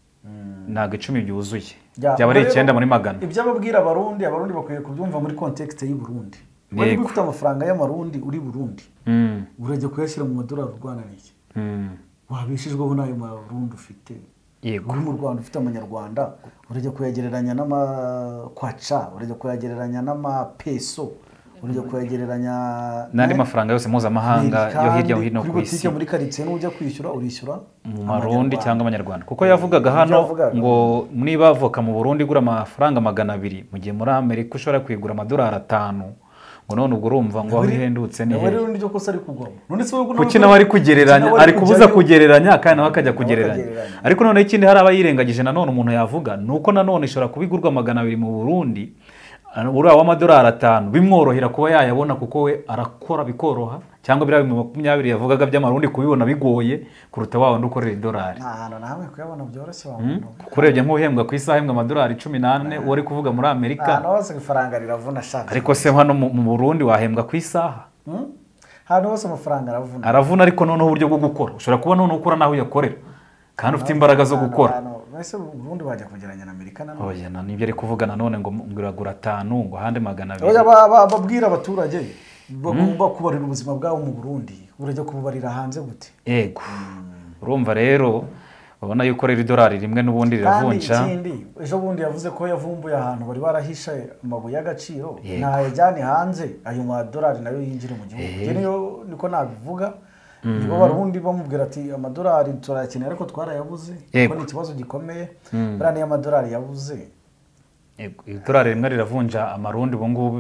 ntago 10 byuzuye byaba ari 9 muri magana iby'ababwira abarundi bakwiye kubyumva muri context y'u Burundi wari ufite amafaranga y'amarundi uri Burundi urajya kuyashyira mu madolari Rwanda niki wabishijweho nayo marundi ufite yego mu Rwanda ufite amanyarwanda urajya kuyagereranya n'amakwaca urajya kuyagereranya n'amapeso urajya kuyagereranya n'andi mafaranga yose mpuzamahanga yo hirya no hino ku isi muri quartier n'ujya kwishyura urishyura mu marundi cyangwa amanyarwanda kuko yavugaga hano ngo niba avoka mu Burundi igura amafaranga 200 mu gihe muri Amerika ushobora kwigura amadolari 5 ngo none ubwo urumva ngo aho ihendutse ni he rero ndyo kosa ari kugwa none se kuki nawe ari kugereranya ari kubuza kugereranya kandi nawe akajya kugereranya ariko none ikindi hari abayirengagije nanone umuntu yavuga nuko nanone ishobora kubigurwa 200 mu Burundi uriya w'amadolari 5 bimworohera kuba yayabona kuko we arakora bikoroha cyangwa biriya 20 yavugaga by'amarundi kubibona bigoye kuruta wa wundi ukorera idolari nta nawe kuyabona byoroshye wa muntu kurebye nk'uhembwa ku isaha hembwa amadolari 18 uri kuvuga muri Amerika hose ifaranga riravuna shaka ariko se hano mu Burundi wahembwa ku isaha hano hose amafaranga aravuna ariko noneho uburyo bwo gukora ushobora kuba noneho ukora naho uyakorera kandi ufite imbaraga zo gukora ese ubundi bajya kugeranya na Amerika na none oya nibyo ari kuvuga nanone ngo nguragura 5 ngo hande 200 oya babwira abaturage bagomba kubarira ubuzima bwabo mu Burundi urajya kububarira hanze gute yego urumva rero ubona yuko rero idolari rimwe n'ubundi riravunja kandi ikindi ejo bundi yavuze ko yavumbuye ahantu bari barahisha amabuye y'agaciro ntayajyane hanze ayo madolari nayo yinjire mu gihugu niyo niko nabivuga nibo barundi bamubwira ati amadolari turayakeneye ariko twarayabuze kuko ni ikibazo gikomeye buriya niyo amadolari yabuze idolari rimwe riravunja amarundi ubu ngubu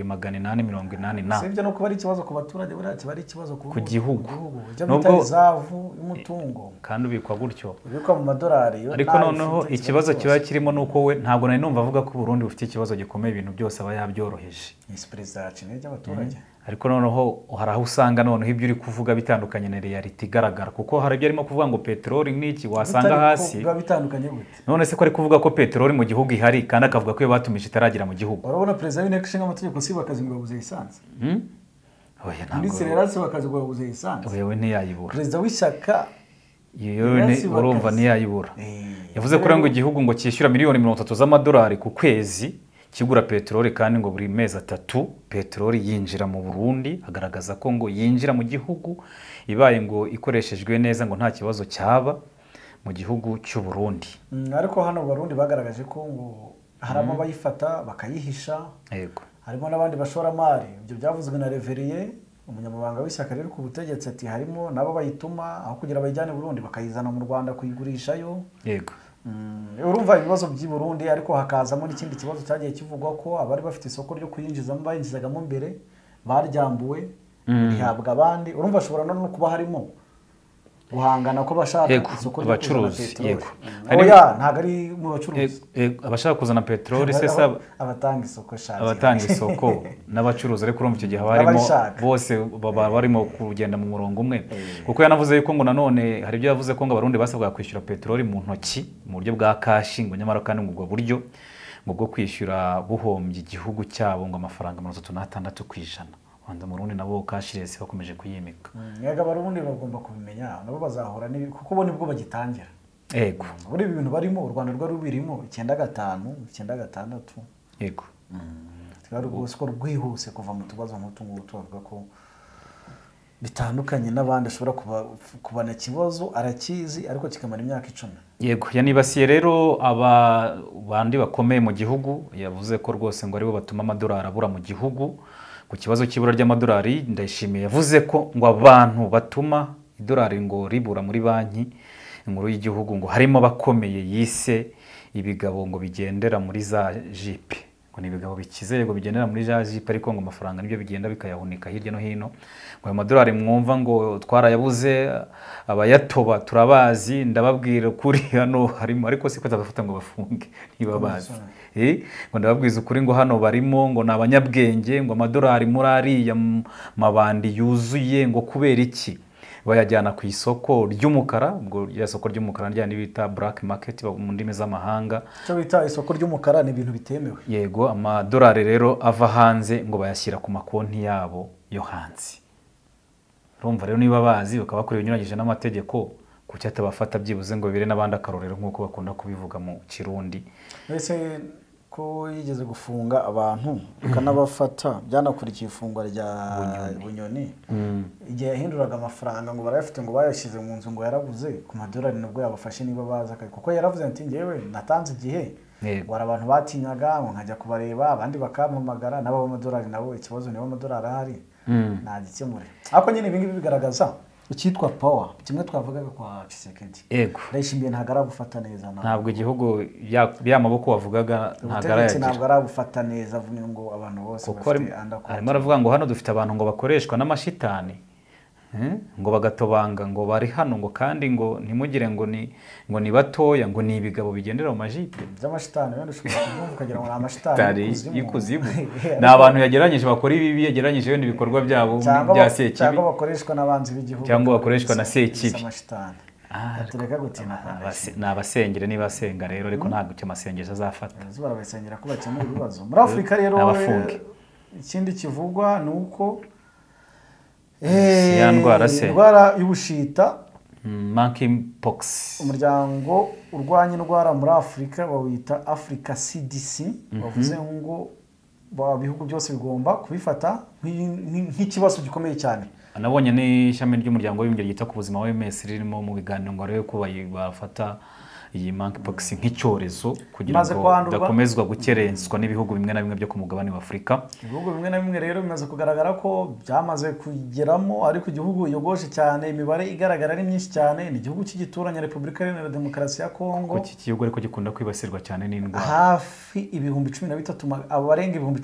2880 na sibyo no kuba ari ikibazo ku baturage buriya kiba ari ikibazo ku gihugu nubwo zavu y'umutungo kandi ubikwa gutyo ubikwa mu madolari ariko noneho ikibazo kiba kirimo nuko we ntabwo nari numva avuga ko Burundi bufite ikibazo gikomeye ibintu byose aba yabyoroheje ni perezida yacinye y'abaturage ariko noneho hari aho usanga noneho ibyo uri kuvuga bitandukanye na reality igaragara kuko hari ibyo arimo kuvuga ngo peteroli n'iki wasanga hasi bitandukanye gute none se ko ari kuvuga ko peteroli mu gihugu ihari kandi akavuga ko iyo batumije itaragira mu gihugu urabona perezida w'inteko ishinga amategeko si bakazi ngo babuze lisansi oya ntabwo minisitiri yarasi bakazi ngo babuze lisansi oya we ntiyayibura perezida w'ishyaka urumva ntiyayibura yavuze ko ngo igihugu ngo cyishyura miliyoni 30 z'amadolari ku kwezi kigura peteroli kandi ngo buri mezi 3 peteroli yinjira mu Burundi agaragaza ko ngo yinjira mu gihugu ibaye ngo ikoreshejwe neza ngo nta kibazo cyaba mu gihugu cy'u Burundi ariko hano Burundi bagaragaje ko ngo haramo bayifata bakayihisha yego harimo n'abandi bashoramari ibyo byavuzwe na Reveriye umunyamabanga w'ishyaka rero ku butegetsi ati harimo nabo bayituma aho kugira bayijyane Burundi bakayizana mu Rwanda kuyigurishayo yego urumva ibibazo by'i Burundi ariko hakazamo n'ikindi kibazo cyagiye kivugwa ko abari bafite isoko ryo kuyinjizamo bayinjizagamo mbere baryambuwe rihabwa abandi urumva ashobora no kuba harimo guhangana ko bashaka isoko ryo kuzana peteroli oya ntabwo ari mu bacuruzi abashaka kuzana peteroli se abatanga isoko abatanga isoko n'abacuruzi ariko urumva icyo gihe harimo bose baba barimo kugenda mu murongo umwe kuko yanavuze yuko ngo nanone hari ibyo yavuze ko ngo abarundi basabwa kwishyura peteroli mu ntoki mu buryo bwa kashi ngo nyamara kandi ngo ubwo buryo ngo bwo kwishyura buhombye igihugu cyabo ngo amafaranga 36% wanda murundi nabo cashless bakomeje kuyimika yega barundi bagomba kubimenya nabo bazahora kuko bo nibwo bagitangira yego buri ibintu barimo u Rwanda rwari rubirimo 95 96 yego twari ubwo rwihuse kuva mu tubazo nk'utungu tuvuga ko bitandukanye n'abandi ashobora kubana kibazo arakizi ariko kikamara imyaka 10 yego yanibasiye rero aba bandi bakomeye mu gihugu yavuze ko rwose ngo aribo batuma amadolari abura mu gihugu ku kibazo cy'ibura ry'amadolari ndayishimiye yavuze ko ngo abantu batuma idolari ngo ribura muri banki inkuru y'igihugu ngo harimo bakomeye yise ibigabo ngo bigendera muri za jipe ngo nibigabo bikize ngo bigendera muri za jipe ariko ngo amafaranga nibyo bigenda bikayahunika hirya no hino ngo ayo madolari mwumva ngo twarayabuze abayatoba turabazi ndababwira kuri hano harimo ariko siko tabafata ngo bafunge niba bazi ngo ndababwiza ukuri ngo hano barimo ngo nabanyabwenge ngo amadolari muri ariya mabandi yuzuye ngo kubera iki bayajyana ku isoko ry'umukara ubwo ya soko ry'umukara ryandi bita black market mu ndimi z'amahanga cyo bita isoko ry'umukara ni ibintu bitemewe yego amadolari rero ava hanze ngo bayashyira ku makonti yabo yo hanze urumva rero niba bazi bakaba bakora ibinyuranyije n'amategeko kuki atabafata byibuze ngo bire n'abandi akarorero nk'uko bakunda kubivuga mu Kirundi ese ko yigeze gufunga abantu bikanabafata byanakurikiye ifungwa rya Bunyoni igihe yahinduraga amafaranga ngo barayafite ngo bayashyize mu nzu ngo yarabuze ku madolari nubwo yabafashe niba baza kuko yaravuze ati ngewe natanze igihe ngo abantu batinyaga ngo nkajya kubareba abandi bakampamagara n'abo amadolari nabo ikibazo nibo amadolari ahari nagikemure ariko nyine ibingibi bigaragaza icyitwa power kimwe twavugaga kwa Tshisekedi yego ndayishimiye ntago arabufata neza ntabwo igihugu ya maboko wavugaga ntago arayagira ntabwo arabufata neza avuga ngo abantu bose bafite arimo aravuga ngo hano dufite abantu ngo bakoreshwa n'amashitani ngo bagatobanga ngo bari hano ngo kandi ngo ntimugire ngo ni batoya ngo ni ibigabo bigendera mu majipe by'amashitani wenda ushobora kuvuga ukagira ngo ni amashitani y'ikuzimu ni abantu yageranyije bakora ibibi yageranyije wenda ibikorwa byabo bya sekibi cyangwa bakoreshwa n'abanzi b'igihugu cyangwa bakoreshwa na sekibi amashitani tureka gutina ni abasengere niba basenga rero ariko ntabwo icyo masengesho azafata barabasengera ko bakemura ibibazo muri Afurika rero ikindi kivugwa ni uko ya ndwara indwara y'ubushita monkeypox. umuryango urwanya indwara muri afurika bawita africa cdc bavuze ngo ibihugu byose bigomba kubifata nk'ikibazo gikomeye cyane. Nabonye n'ishami ry'umuryango w'abibumbye ryita ku buzima WMS ririmo mu biganiro ngo arebe ko bafata iyi monkeypox nk'icyorezo kugira ngo dakomezwa gukerenswa n'ibihugu bimwe na bimwe byo ku mugabane wa Afurika. Ibihugu bimwe na bimwe rero bimaze kugaragara ko byamaze kugeramo, ariko igihugu yogoje cyane imibare igaragara ari myinshi cyane ni igihugu cy'igituranye Repubulika Iharanira Demokarasi ya Kongo. Iki gihugu ariko gikunda kwibasirwa cyane n'indwara. Hafi ibihumbi 13 abarenga ibihumbi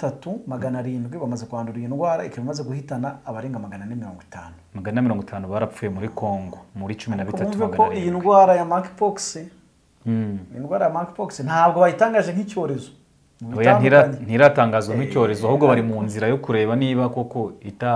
13,700 bamaze kwandura iyi ndwara, ikaba imaze guhitana abarenga 450. 450 barapfuye muri Kongo muri 13,700. Ko iyi ndwara ya monkeypox indwara ya monkeypox ntabwo bayitangaje nk'icyorezo. Ntiratangazwa nk'icyorezo, ahubwo bari mu nzira yo kureba niba koko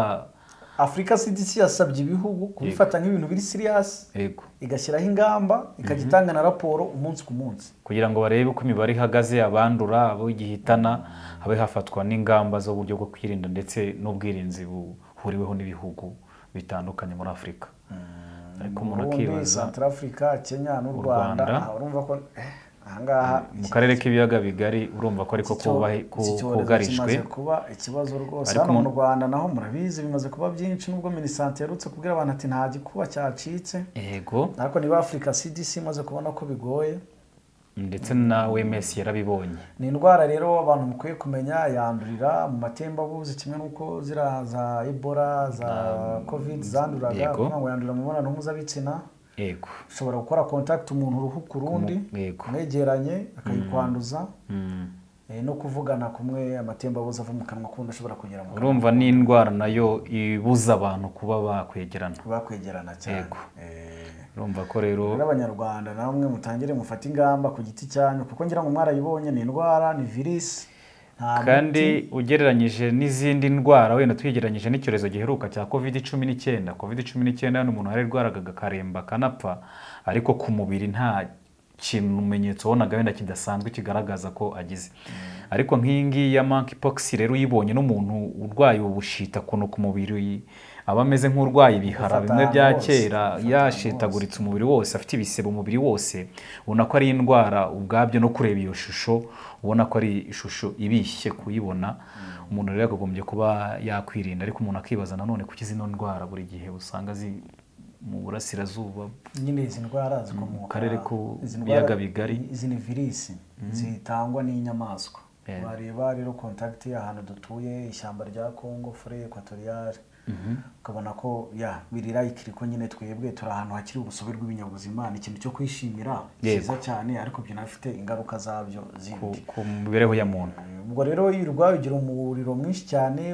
Africa CDC yasabye ibihugu kubifata nk'ibintu biri serious, igashyiraho ingamba, ikagitanga na raporo umunsi ku munsi kugira ngo barebe uko imibare ihagaze, abandura, abo igihitana, habe hafatwa n'ingamba zo buryo bwo kwirinda ndetse n'ubwirinzi buhuriweho n'ibihugu bitandukanye muri Afurika. Ariko umuntu akibaza Central Africa, Kenya n'u Rwanda, urumva ko ahangaha mu karere k'ibiyaga bigari urumva ko ariko kugarishwe kuba ikibazo rwose. Hano mu Rwanda naho murabizi bimaze kuba byinshi, nubwo Minisante yarutse kubwira abantu ati nta gikuba cyacitse. Yego, ariko niba Africa CDC imaze kubona ko bigoye ndetse na WMS yarabibonye. Ni indwara rero abantu mukwiye kumenya, yandurira mu matembabuzi kimwe nuko zira za Ebola za COVID zanduraga, ngo yandurira mu mibonano mpuzabitsina. Yego, ushobora gukora contact umuntu uruhu ku rundi mwegeranye akayikwanduza, no kuvugana kumwe amatembabuzi ava mu kanwa kundi ashobora kugera mu. Urumva ni indwara nayo ibuza abantu kuba bakwegerana cyane. Urumva ko rero n'Abanyarwanda namwe mutangire mufata ingamba ku giti cyanyu, kuko ngira ngo mwarayibonye ni indwara, ni virus. Kandi ugereranyije n'izindi ndwara, wenda tuyegeranyije n'icyorezo giheruka cya COVID-19. COVID-19 hano umuntu yararwaraga akaremba kanapfa, ariko ku mubiri nta kintu umenyetso wonaga wenda kidasanzwe kigaragaza ko agize. Ariko nk'iyi ngiyi ya monkeypox rero uyibonye n'umuntu urwaye ubushita kuno ku mubiri, aba ameze nk'urwaye ibihara bimwe bya kera, yashitaguritse umubiri wose, afite ibisebe umubiri wose, ubona ko ari indwara ubwabyo. No kureba iyo shusho ubona ko ari ishusho ibishye kuyibona. Umuntu rero yagombye kuba yakwirinda, ariko umuntu akibaza nanone kuki zino ndwara buri gihe usanga mu burasirazuba nyine izi ndwara zikomoka mu karere k'ibiyaga bigari. Izi ni virisi zitangwa n'inyamaswa. Bareba rero contact y'ahantu dutuye, ishyamba rya Congo Forêt Equatoriale, ukabona ko birira ikiriko nyine twebwe turi ahantu hakiri urusobe rw'ibinyabuzima. Ni ikintu cyo kwishimira cyiza cyane, ariko byo nafite ingaruka zabyo zindi ku mibereho ya muntu. Ubwo rero yirwa ugira umuriro mwinshi cyane,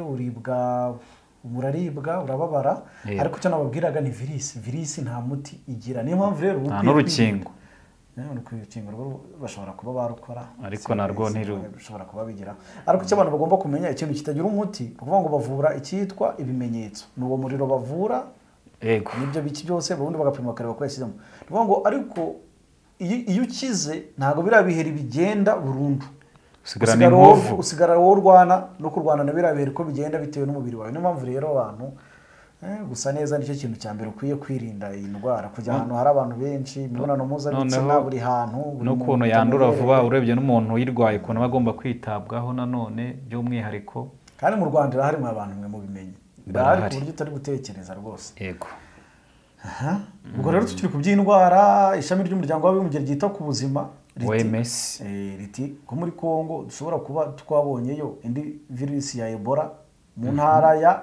uraribwa, urababara, ariko cyo nababwiraga ni virisi nta muti igira. Niyo mpamvu rero nta n'urukingo. Urukingo bashobora kuba barukora, ariko narwo bashobora kuba bigira. Ariko icyo abantu bagomba kumenya, ikintu kitagira umuti, kuvuga ngo bavura icyitwa ibimenyetso, ni uwo muriro bavura. Yego, nibyo biki byose ubundi bagapima bakareba ko yashyizemo. Kuvuga ngo ariko iyo ukize ntabwo birabihera bigenda burundu, usigara wowe urwana no kurwana na birabihera ko bigenda bitewe n'umubiri wawe. Niyo mpamvu rero abantu gusa neza nicyo kintu cya mbere ukwiye kwirinda iyi ndwara, kujya ahantu hari abantu benshi, imibonano mpuzabitsina buri hantu, n'ukuntu yandura vuba. Urebye n'umuntu uyirwaye ukuntu aba agomba kwitabwaho nanone by'umwihariko. Kandi mu Rwanda irahari mu abantu mwe mubimenye, irahari ku buryo utari gutekereza rwose. Yego. Ubwo rero tukiri ku by'indwara, ishami ry'umuryango w'abibumbye ryita ku buzima WMS riti ko muri Kongo dushobora kuba twabonyeyo indi virusi ya Ebola mu ntara ya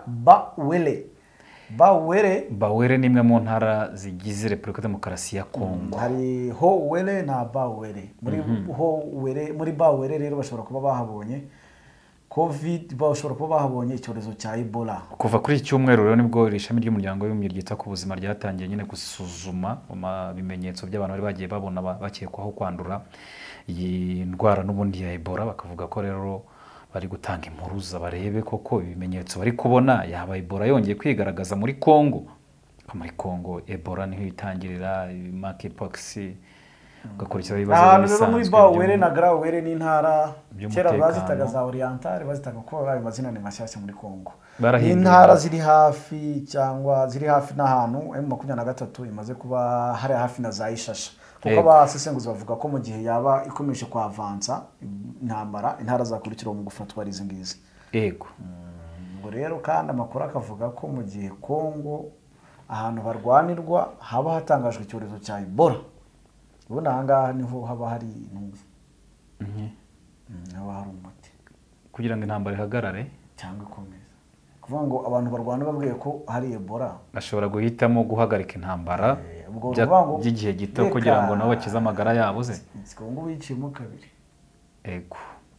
Bawere ni imwe mu ntara zigize Repubulika Demokarasi ya Kongo. Hari Howere na Bawere. Muri Bawere rero bashobora kuba bahabonye COVID, bashobora kuba bahabonye icyorezo cya Ebola. Kuva kuri iki cyumweru rero nibwo ishami ry'umuryango w'abibumbye ryita ku buzima ryatangiye nyine gusuzuma ibimenyetso by'abantu bari bagiye babona bakekwaho kwandura iyi ndwara n'ubundi ya Ebola. Bakavuga ko rero bari gutanga impuruza barebe koko ibimenyetso bari kubona yaba Ebola yongeye kwigaragaza muri Kongo. Muri Kongo Ebola niho itangirira, monkeypox ugakurikiza ibibazo ahantu rero muri bisanzwe Bawere na Grawere n'intara kera by'umutekano. bazitaga za Orientale bazitaga ko ayo mazina ni mashyashya muri Congo Barahinduye. n'intara ziri hafi cyangwa ziri hafi n'ahantu M23 imaze kuba hari hafi na za Ishasha kuko Yego. abasesenguzi bavuga ko mu gihe yaba ikomeje kwavansa intambara intara zakurikiraho mu gufatwa ari izi ngizi. yego Ubwo rero kandi amakuru akavuga ko mu gihe Congo ahantu barwanirwa haba hatangajwe icyorezo cya Ebola ubundi aha ngaha niho haba hari intumbi haba hari umuti kugira ngo intambara ihagarare cyangwa ikomeze kuvuga ngo abantu barwana babwiye ko hari Ebola bashobora guhitamo guhagarika intambara ubwo uvuga ngo by'igihe gito kugira ngo nabo bakize amagara yabo ze Congo biciyemo kabiri yego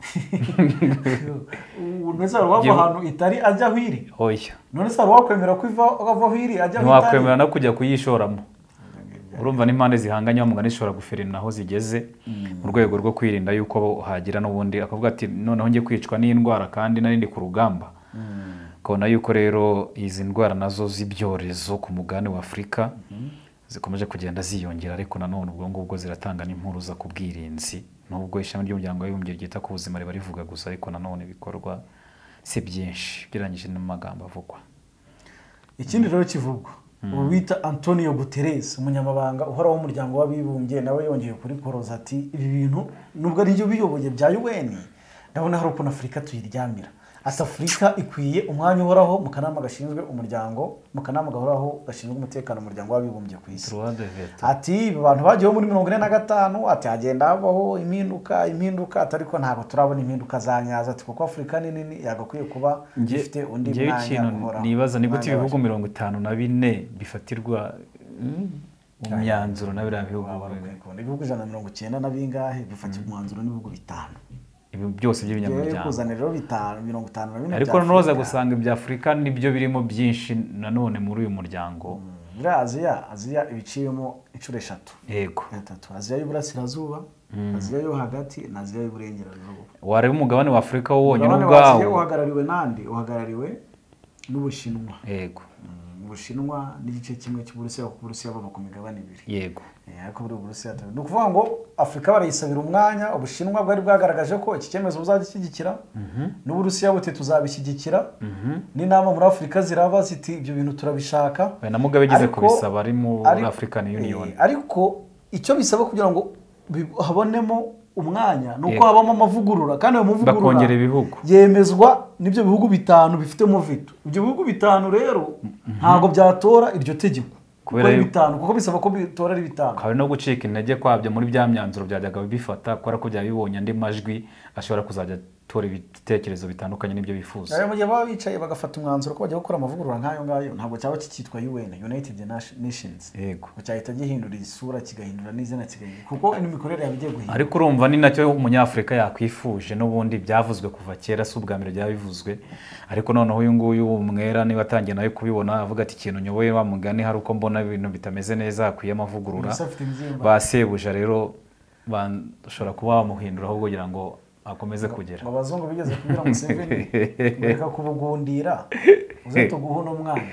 none se wava ahantu itari ajya hwiri oya none se wakwemera ko ava hwiri ajya hwiri ntiwakwemera no kujya kuyishoramo urumva n'impande zihanganye bamugana zishobora guferina aho zigeze mu rwego rwo kwirinda yuko hagira n'ubundi akavuga ati noneho njye kwicwa n'indwara kandi nari ndi ku rugamba ukabona yuko rero izi ndwara nazo z'ibyorezo ku mugabane wa Afurika zikomeje kugenda ziyongera ariko nanone ubwo ngubwo ziratanga n'impuruza ku bwirinzi nubwo ishami ry'umuryango w'abibumbye ryita ku buzima riba rivuga gusa ariko nanone bikorwa si byinshi ugereranyije n'amagambo avugwa. ikindi rero kivugwa ubu bita Antonio Guterres umunyamabanga uhoraho w'umuryango w'abibumbye nawe yongeye kuri koroza ati ibi bintu nubwo ari byo biyoboye bya UN ndabona hari ukuntu Afurika tuyiryamira ati Afurika ikwiye umwanya uhoraho mu kanama gashinzwe umuryango mu kanama gahoraho gashinzwe umutekano mu muryango w'abibumbye ku isi ati abantu bagiyeho muri 45 ati hagenda habaho impinduka atariko ntabwo turabona impinduka za nyaza ati kuko Afurika ni nini yagakwiye kuba ifite undi mwanya uhoraho nibaza ni gute ibihugu 54 bifatirwa umyanzuro na biriya bihugu ibihugu 190 na bingahe bifatirwa umwanzuro n'ibihugu bitanu ibi byose by'ibinyamuryango kuzana rero 54 ariko noza gusanga ibya Afurika nibyo birimo byinshi nanone muri uyu muryango muri Aziya ibiciyemo inshuro 3 yego 3 Aziya y'Uburasirazuba Aziya yo hagati na Aziya y'Uburengerazuba wareba umugabane wa Afurika wonyine ubwawo uhagarariwe nandi uhagarariwe n'Ubushinwa yego Ubushinwa n'igice kimwe cy'Uburusiya kuko Uburusiya baba ku migabane 2 yego ariko buri Uburusiya ni ukuvuga ngo Afurika barayisabira umwanya Ubushinwa bwari bwagaragaje ko iki cyemezo buzagishyigikira n'Uburusiya bute tuzabishyigikira n'inama muri Afurika ziraba ziti ibyo bintu turabishaka na Mugabe gize kubisaba ari mu African Union ariko icyo bisaba kugira ngo habonemo umwanya nuko habamo amavugurura kandi ayo mavugurura bakongera ibihugu yemezwa n'ibyo bihugu bitanu bifitemo veto ibyo bihugu bitanu rero ntago byatora iryo tegeko kuko bisaba ko bitora ari bitanu hari no gucika intege kwabyo muri bya myanzuro byajyaga bifata kubera ko byabibonye andi majwi ashobora kuzajya tora ibitekerezo bitandukanye n'ibyo bifuza ayo mu gihe baba bicaye bagafata umwanzuro ko bajya gukora amavugurura nk'ayo ngayo ntabwo cyaba kikitwa UN United Nations yego cyahita gihindura isura kigahindura n'izina kigahindura kuko n'imikorere yabigiye guhindura ariko urumva ni nacyo umunyafurika yakwifuje n'ubundi byavuzwe kuva kera si ubwa mbere byabivuzwe ariko noneho uyu nguyu umwera niba atangiye nawe kubibona avuga ati ikintu nyoboye wa mugani hari uko mbona ibintu bitameze neza akwiye amavugurura basebuja rero bashobora kuba bamuhindura ahubwo kugira ngo akomeze kugera abazungu bigeze kubwira Museveni reka kubugundira uze tuguhe no mwana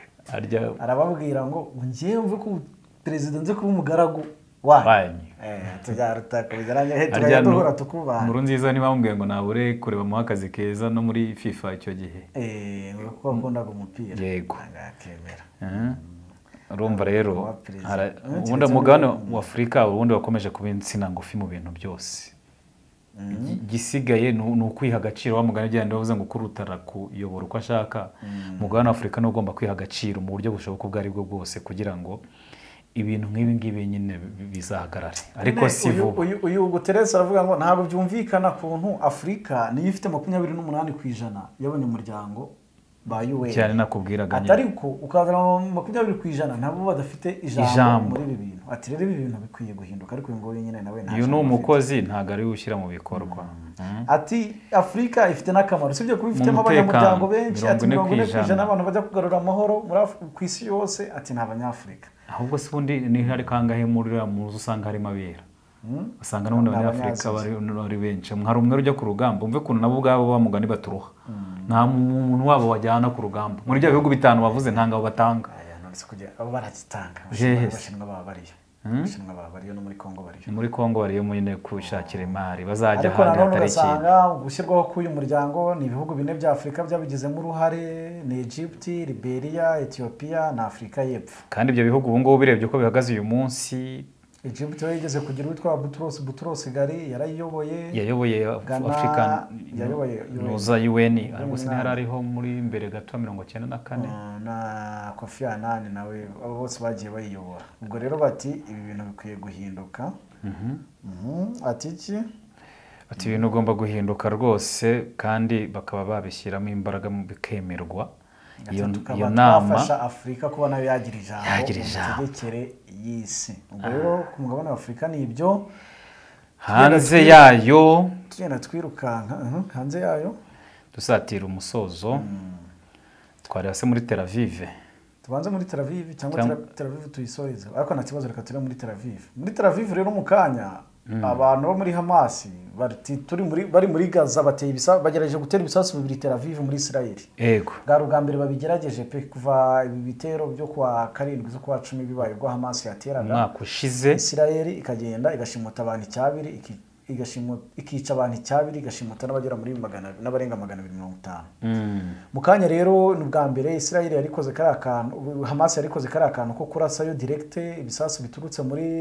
arababwira ngo ngiye mve ko president nze kuba umugaragu wanyu tugarutaka bigaranye he tugaduhora tukubana muri nziza niba bambwiye ngo nabure kureba mu akazi keza no muri FIFA icyo gihe kuko akunda umupira yego akemera urumva rero ubundi umugabane wa Afurika ubundi wakomeje kuba insina ngufi mu bintu byose gisigaye ni ukwiha agaciro wa mugani agenda bavuze ngo kurutara kuyobora uko ashaka umugabane wa Afurika ugomba kwiha agaciro mu buryo bushoboka ubwo ari bwo bwose kugira ngo ibintu nk'ibi ngibi nyine bizahagarare ariko si vuba uyu Guterres aravuga ngo ntabwo byumvikana kuntu Afurika niyo ifite 28% y'abanyamuryango ba UN cyane nakubwiraga atariko ukazana 20% nabo badafite ijambo muri ibi bintu ati rero ibi bintu bikwiye guhinduka ariko ngo nyine nawe nta uyu ni umukozi ntago ari ushyira mu bikorwa ati Afurika ifite n'akamaro sibyo kuba ifitemo abanyamuryango benshi ati 40% abantu bajya kugarura amahoro muri ku isi yose ati n'abanyafurika ahubwo se ubundi ni hari kangahe muri muzi usanga harimo abera usanga n'ubundi abanyafurika bari benshi hari umwe ujya ku rugamba umve kuntu nabo ubwabo bamugani baturuha nta muntu wabo wajyana ku rugamba muri bya bihugu bitanu bavuze ntanga abo batanga abo barakitanga abashinwa baba bariyo Abashinwa bariyo no muri Kongo bariyo. muri Kongo bariyo nyine kushakira imari bazajya ariko ahandi nanone hatari ikintu. ugasanga gushyirwaho k'uyu muryango ni ibihugu bine bya Afurika byabigizemo uruhare, ni Egypt, Liberia, Ethiopia na Afurika y'Epfo. kandi ibyo bihugu ubu ngubu birebye uko bihagaze uyu munsi, Egypt yo yigeze kugira uwitwa Boutros Ghali yarayiyoboye, yayoboye Ghana African yayoboye nuza UN ariko sinari ariho muri mbere gato 94 na Kofi Annan nawe abo bose bagiye bayiyobora. Ubwo rero bati ibi bintu bikwiye guhinduka. Ati iki? ati ibintu ugomba guhinduka rwose kandi bakaba babishyiramo imbaraga mu bikemerwa. Iyo nama twafasha Afurika kuba nayo yagira ijambo mu mitegekere y'isi. Ubwo rero ku mugabane wa Afurika ni ibyo hanze yayo tugenda twirukanka hanze yayo dusatira umusozo. Twarase muri Tel Aviv. Tubanze muri Tel Aviv cyangwa Tel Aviv tuyisoreze, ariko nta kibazo, reka turi muri Tel Aviv. Muri Tel Aviv rero mu kanya abantu bo muri Hamas bari muri Gaza bateye bagerageje gutera ibisasu bibiri Tel Aviv muri Israel. Yego. Bwa mbere babigerageje pe kuva ibi bitero byo kwa 7 zo kwa 10 bibaye ubwo Hamas yateraga. Mwaka ushize Israel ikagenda igashimuta abantu icyabiri ikica abantu icyabiri igashimuta n'abagera muri n'abarenga 250. Mu kanya rero ni bwa mbere Israel yarikoze kari akantu, Hamas yarikoze kari akantu ko kurasayo direct ibisasu biturutse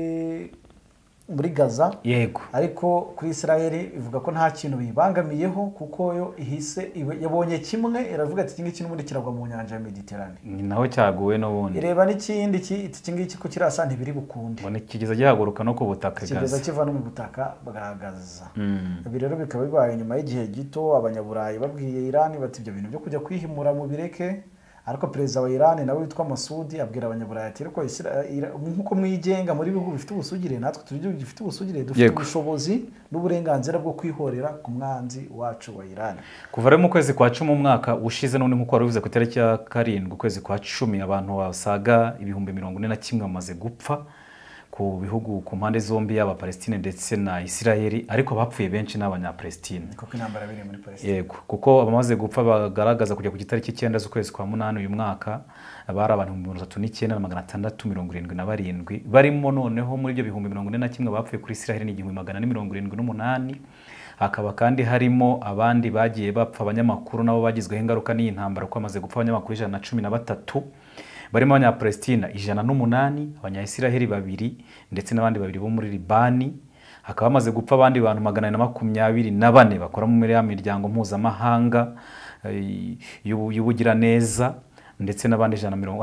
muri Gaza. Yego. Ariko kuri Israel ivuga ko nta kintu bibangamiyeho kuko yo ihise yabonye kimwe iravuga ati iki muri kiragwa mu nyanja ya Mediterane. Ni naho cyaguwe n'ubundi. Ireba n'ikindi iki ko kirasa ntibiri bukunde. Ngo kigeza gihaguruka no ku butaka Gaza. Kigeza kiva no mu butaka bwa Gaza. Ibi rero bikaba bibaye nyuma y'igihe gito abanyaburayi babwiye Iran bati ibyo bintu byo kujya kwihimura mu bireke. Ariko perezida wa Iran nawe witwa Masudi abwira abanyaburayi ati ko nkuko mwigenga muri bihugu bifite ubusugire natwe turi byo bifite ubusugire dufite ubushobozi n'uburenganzira bwo kwihorera ku mwanzi wacu wa Iran. Kuva rero mu kwezi kwa 10 umwaka ushize none nkuko waruvuze ku itariki ya 7 ukwezi kwa 10 abantu basaga 41,000 bamaze gupfa ku bihugu ku mpande zombi y'aba Palestine ndetse na Israel, ariko bapfuye benshi n'abanya-Palestine. Kuko intambara biri muri Palestine. Yego, kuko abamaze gupfa bagaragaza kujya ku gitariki 9 z'ukwezi kwa 8 uyu mwaka abari abantu 39,677 barimo noneho muri ibyo 41,000 bapfuye kuri Israel ni 1,478. Hakaba kandi harimo abandi bagiye bapfa abanyamakuru nabo bagizweho ingaruka n'iyi ntambara ko bamaze gupfa abanyamakuru 113 barimo abanya-Palestina 108, abanya-Israel 2 ndetse n'abandi 2 bo muri Libani. Hakaba bamaze gupfa abandi bantu 124 bakora muri ya miryango mpuzamahanga y'ubugira neza ndetse n'abandi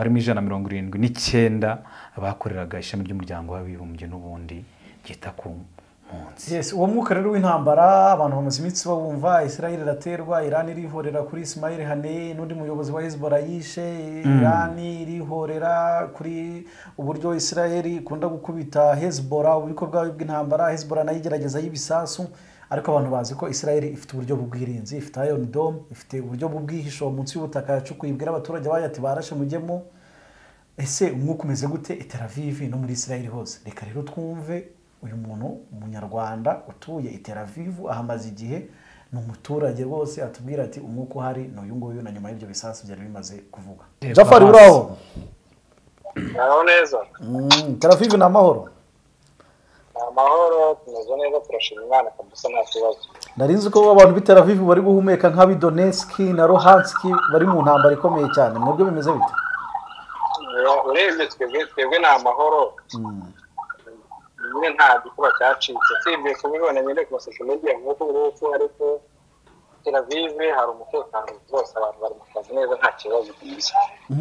179 bakoreraga ishami ry'umuryango w'abibumbye n'ubundi gita ku munsi. Yes, uwo mwuka rero w'intambara abantu bamaze imitsi bawumva. Israel iraterwa, Iran irihorera kuri Ismail Haniyeh n'undi muyobozi wa Hezbollah yishe. Iran irihorera kuri uburyo Israel ikunda gukubita Hezbollah ubiko bwawe bw'intambara. Hezbollah nayo igerageza y'ibisasu, ariko abantu bazi ko Israel ifite uburyo bw'ubwirinzi, ifite Iron Dome, ifite uburyo bw'ubwihisho munsi y'ubutaka yacukuye ibwira abaturage bayo ati barashe mujyemo. Ese umwuka umeze gute i Tel Aviv no muri Israel hose? Reka rero twumve uyu muntu umunyarwanda utuye i Tel Aviv ahamaze igihe, ni umuturage rwose atubwira ati umwuka uhari n'uyu nguyu na nyuma y'ibyo bisasu byari bimaze kuvuga. Jafari uraho? Naho neza. Tel Aviv ni amahoro? Amahoro, tumeze neza turashima Imana kabisa nta kibazo. Narinzi ko abantu b'i Tel Aviv bari guhumeka nk'abi Donetsk na Luhansk bari mu ntambara ikomeye cyane. Mwebwe bimeze bite? Urebye twebwe ni amahoro. Nyine nta gikuba cyacitse sibye kubibona nyine ku social media nk'uko urufu, ariko Tel Aviv hari umutekano rwose, abantu bari mu kazi neza nta kibazo kabisa.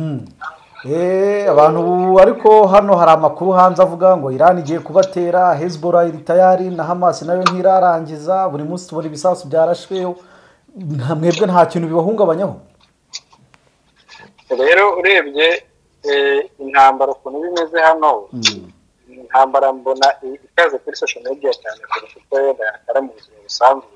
Abantu ariko hano hari amakuru hanze avuga ngo Iran igiye kubatera, Hezbollah iri tayari na Hamas nayo ntirarangiza, buri munsi tubona ibisasu byarashweho. Mwebwe nta kintu bibahungabanyaho? Rero urebye intambara ukuntu bimeze hano, intambara mbona ikaze kuri social media cyane kurusha uko yakara mu buzima busanzwe.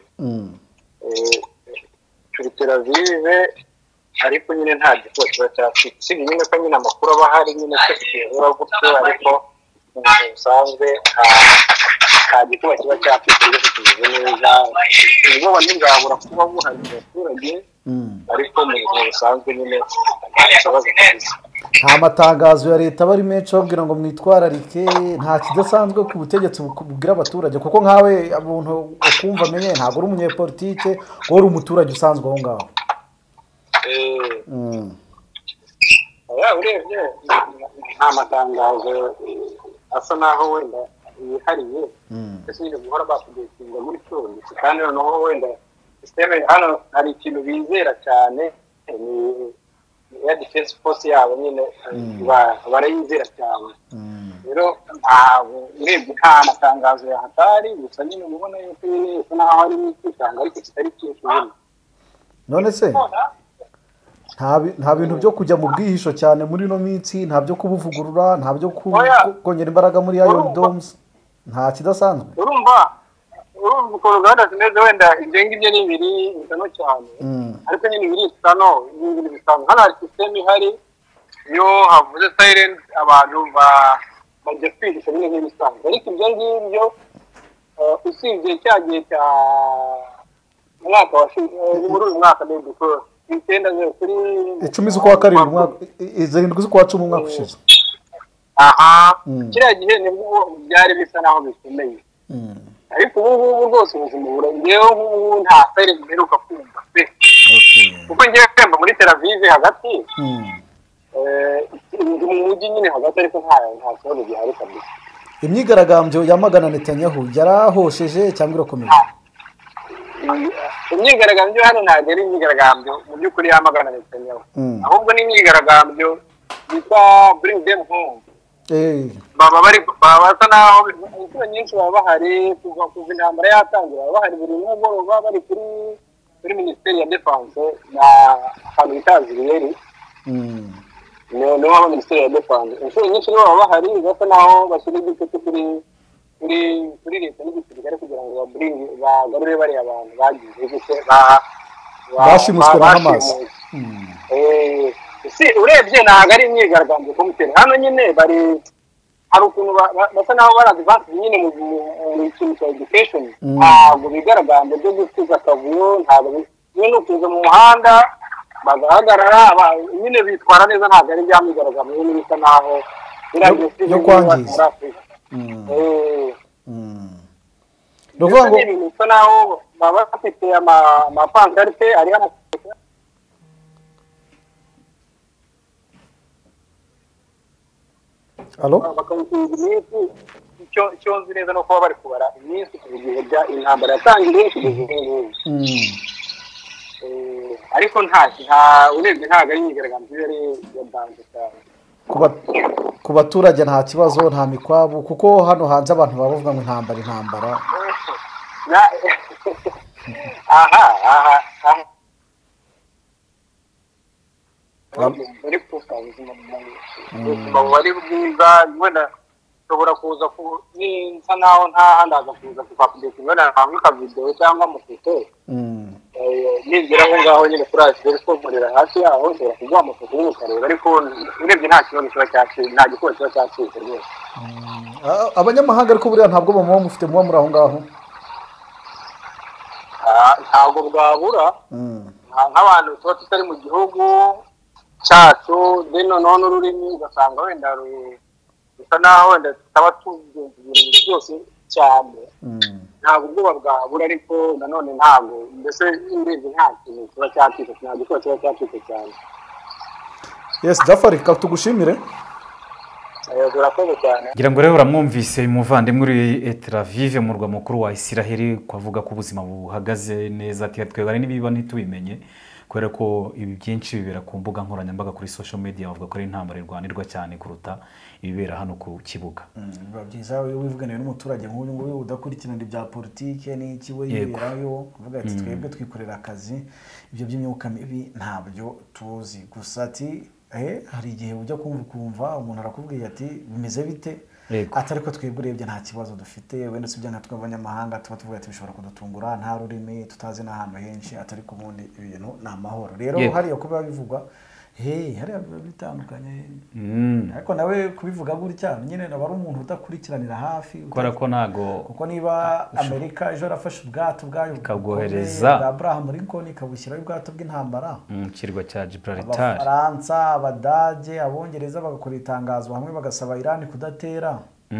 Turi Tel Aviv ariko nyine nta gikuba kiba cyacitse, si nyine ko nyine amakuru aba ahari nyine ko kiyobora gutyo, ariko mu buzima busanzwe nta gikuba kiba cyacitse ndetse tumeze neza. Ubwoba ntibwabura kuba buhari mu baturage, ariko mu buzima busanzwe nyine nta kibazo kabisa. nta matangazo ya leta bari menshi babwira ngo mwitwararike, nta kidasanzwe ku butegetsi bubwira abaturage, kuko nkawe abantu ukumva amenye ntabwo uri umunyepolitike wowe uri umuturage usanzwe aho ngaho. Urebye nta matangazo asa naho wenda yihariye ese nyine guhora bakudetinga muri cyose, kandi noneho wenda systeme hano hari ikintu bizera cyane ni ya defense force yabo nyine barayizera cyane. Rero ntabwo urebye nta matangazo ya hatari, gusa nyine ubona yuko isa naho hari n'ikitanga ariko kitari cyinshi. None se nta bintu byo kujya mu bwihisho cyane muri ino minsi, nta byo kubuvugurura, nta byo kongera imbaraga muri Iron Domes, nta kidasanzwe? urumva ukuntu gahunda zimeze, wenda ibyo ngibyo ni ibiri bisano cyane, ariko nyine ibiri bisano n'ibindi bisanzwe. Hano hari system ihari, iyo havuze silent abantu bajya kwigisha nyine nk'ibisanzwe, ariko ibyo ngibyo usibye cya gihe cya mwaka muri uyu mwaka dukora 10 z'ukwa karindwi 7 z'ukwa 10 umwaka ushize. kiriya gihe nibwo byari bisa naho bikomeye, ariko ubu ngubu rwose ubuzima burangiyeho, nk'ubu nta sare mperuka kumva pe, kuko ngiye kwemba muri Tel Aviv hagati mu mujyi nyine hagati, ariko nta kibazo gihari kabisa. Imyigaragambyo yamagana Netanyahu yarahosheje cyangwa irakomeye? Imyigaragambyo hano ntabwo ari imyigaragambyo mu by'ukuri yamagana Netanyahu, ahubwo ni imyigaragambyo yitwa bring them home. basa naho inshuro nyinshi baba bahari kuva intambara yatangira, baba bahari buri mugoroba bari kuri minisiteri ya defense na ahantu bita Ziriyeri, niho haba minisiteri ya defense. Inshuro nyinshi nibo baba bahari, basa naho bashyira igitutu kuri leta n'igisirikare kugira ngo bagarure bariya abantu bagize bashimuswe na Hamas. Urebye ntabwo ari imyigaragambyo komutera hano, nyine hari ukuntu basa naho bari advance nyine mu kintu cya education, ntabwo bigaragambye byo gusiga akavuyo, ntabwo nyine ukuza mu muhanda bagahagarara nyine bitwara neza, ntabwo ari bya myigaragambyo nyine bisa naho yo kwangiza. Ni ukuvuga ngo ibintu bisa naho baba bafite amapankarite ariho amafoto. Bakamutunga iminsi, icyo nzi neza no kuba bari kubara iminsi ku gihe intambara yatangiriye kugeza ubu ngubu. Ariko urebye ntabwo ari imyigaragambyo yari yadanze cyane. Ku baturage nta kibazo, nta mikwabu, kuko hano hanze abantu baba bavuga ngo intambara. ubuzima bari bwiza, wenda ushobora kuza nsa naho ntahandaza kuza kukapudetinga wenda nka videwo cyangwa amafoto, nibwira aho ngaho nyine kuri asiberi ko nkorera hasi yaho ushobora kuguha amafoto y'ukareba, ariko urebye nta kibazo kiba cyacitse, nta gikoro kiba cyacitse rwose. Abanyamahanga ariko buriya ntabwo bamuba mufite muba muri aho ngaho? Ntabwo bwabura, nk'abantu tuba tutari mu gihugu cyacu, noneho n'ururimi ugasanga wenda bisa naho wenda tutaba tubyumva ibintu byose cyane, ntabwo ubwoba bwabura, ariko nanone ntabwo mbese urebye nta kintu kiba cyacitse, nta gikoro kiba cyacitse cyane. Yes, Jafari, tugushimire. ngira ngo rero uramwumvise umuvandimwe uri Tel Aviv mu murwa mukuru wa Isiraheli, kwavuga ko ubuzima buhagaze neza, ati twebwe nibiba ntitubimenye, kubera ko ibi byinshi bibera ku mbuga nkoranyambaga kuri social media, bavuga ko ari intambara irwanirwa cyane kuruta ibibera hano ku kibuga. Biba byiza wivuganiye n'umuturage nk'uyu nguyu udakurikirana ibya politike n'iki, we yiberayo uvuga ati twebwe twikorera akazi, ibyo by'imyuka mibi ntabyo tuzi. Gusa ati hari igihe ujya kumva umuntu arakubwiye ati bimeze bite, atari ko twebwe urebye nta kibazo dufite, wenda usibye nka twe abanyamahanga tuba tuvuga ati bishobora kudutungura, nta rurimi tutazi n'ahantu henshi, atari ku bundi ibintu ni amahoro. Rero hariya kuba bivugwa hariya biba bitandukanye ariko nawe kubivuga gutya nyine naba ari umuntu udakurikiranira hafi kubera ko ntago kuko niba Amerika ejo yarafashe ubwato bwayo ikabwohereza bwa Abraham Lincoln ikabushyiraho ubwato bw'intambara mu kirwa cya Gibraltar, Abafaransa, Abadage, Abongereza bagakora itangazo hamwe bagasaba Iran kudatera.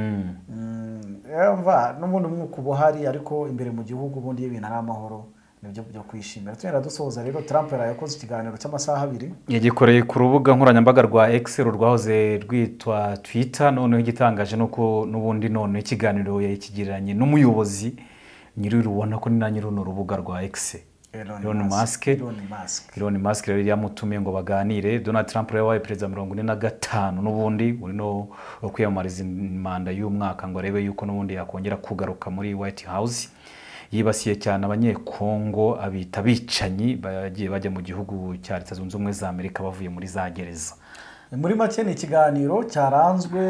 N'ubundi umwuka uba uhari ariko imbere mu gihugu ubundi ibintu ari amahoro nibyo byo kwishimira. Tugenda dusoza rero, Trump yakoze ikiganiro cy'amasaha 2 yagikoreye ku rubuga nkoranyambaga rwa X rwahoze rwitwa Twitter. Noneho igitangaje nuko n'ubundi none ikiganiro yakigiranye n'umuyobozi nyiri rubona ko ni na nyiri runo rubuga rwa X, Elon Musk. Elon Musk rero yamutumiye ngo baganire. Donald Trump rero wabaye perezida 45 n'ubundi uri no kwiyamamariza manda y'umwaka ngo arebe yuko n'ubundi yakongera kugaruka muri White House. Yibasiye cyane abanyekongo abita bicanyi bagiye bajya mu gihugu cya Leta Zunze Ubumwe za Amerika bavuye muri za gereza. Muri make ni ikiganiro cyaranzwe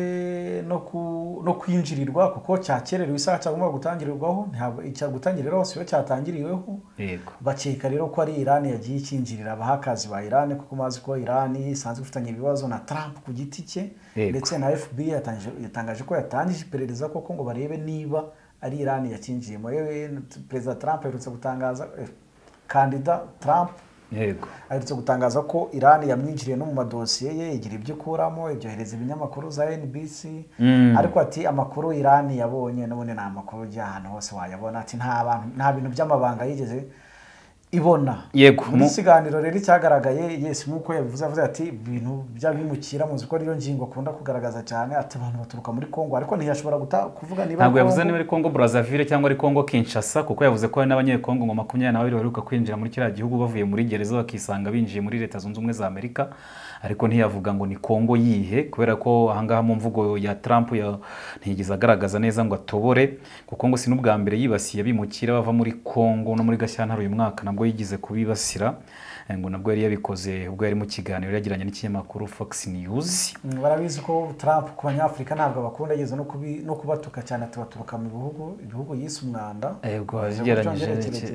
no kwinjirirwa kuko cyakererewe isaha cyagomba gutangirirwaho, ntabwo icya gutangiriraho siyo cyatangiriweho. Yego, bakeka rero ko ari Iran yagiye ikinjirira abahakazi ba Iran kuko mazi ko Iran isanzwe ifitanye ibibazo na Trump ku giti cye, ndetse na FBI yatangaje ko yatangije iperereza koko ngo barebe niba ari Iran yakinjiyemo. Yewe Perezida Trump aherutse gutangaza kandida Trump aherutse gutangaza ko Iran yamwinjiriye no mu madosiye ye, igira ibyo kuramo, ibyohereza ibinyamakuru za NBC, ariko ati amakuru Iran yabonye none nta makuru y'ahantu hose wayabona, ati nta bintu by'amabanga yigeze ibona. Yego, mu kiganiro rero cyagaragaye yes nkuko yavuze ati ibintu by'abimukira muzi ko ariyo ngingo akunda kugaragaza cyane, ati abantu baturuka muri Kongo, ariko ntiyashobora kuvuga niba ntabwo yavuze niba ari Kongo Brazzaville cyangwa ari Kongo Kinshasa, kuko yavuze ko hari n'abanyekongo ngo 22 baheruka kwinjira muri kiriya gihugu bavuye muri gereza bakisanga binjiye muri Leta Zunze Ubumwe za Amerika, ariko ntiyavuga ngo ni Kongo yihe, kubera ko ahangaha mu mvugo ya Trump ntigize agaragaza neza ngo atobore, kuko ngo si n'ubwa mbere yibasiye abimukira bava muri Kongo no muri Gashyantare uyu mwaka nabwo yigize kubibasira, ngo nabwo yari yabikoze ubwo yari mu kiganiro yagiranye n'ikinyamakuru Fox News. Barabizi ko Trump ku banyafrika ntabwo bakunda yeze no kubatuka cyane, tubaturuka mu bihugu yise umwanda. Yego, azigeranyije.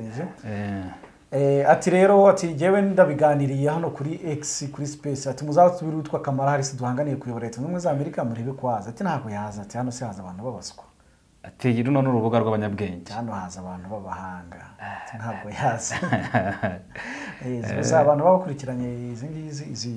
Ati rero ati jewe ndabiganiriye hano kuri X kuri Space, ati muzatubiri witwa Kamala Harris duhanganiye kuyobora Leta Zunze Ubumwe za Amerika murebe kwaza, ati ntabwo yaza, ati hano se haza abantu babaswa, ati runo n'urubuga rw'abanyabwenge, hano haza abantu b'abahanga, ati ntabwo yaza. Gusa abantu babakurikiranye izi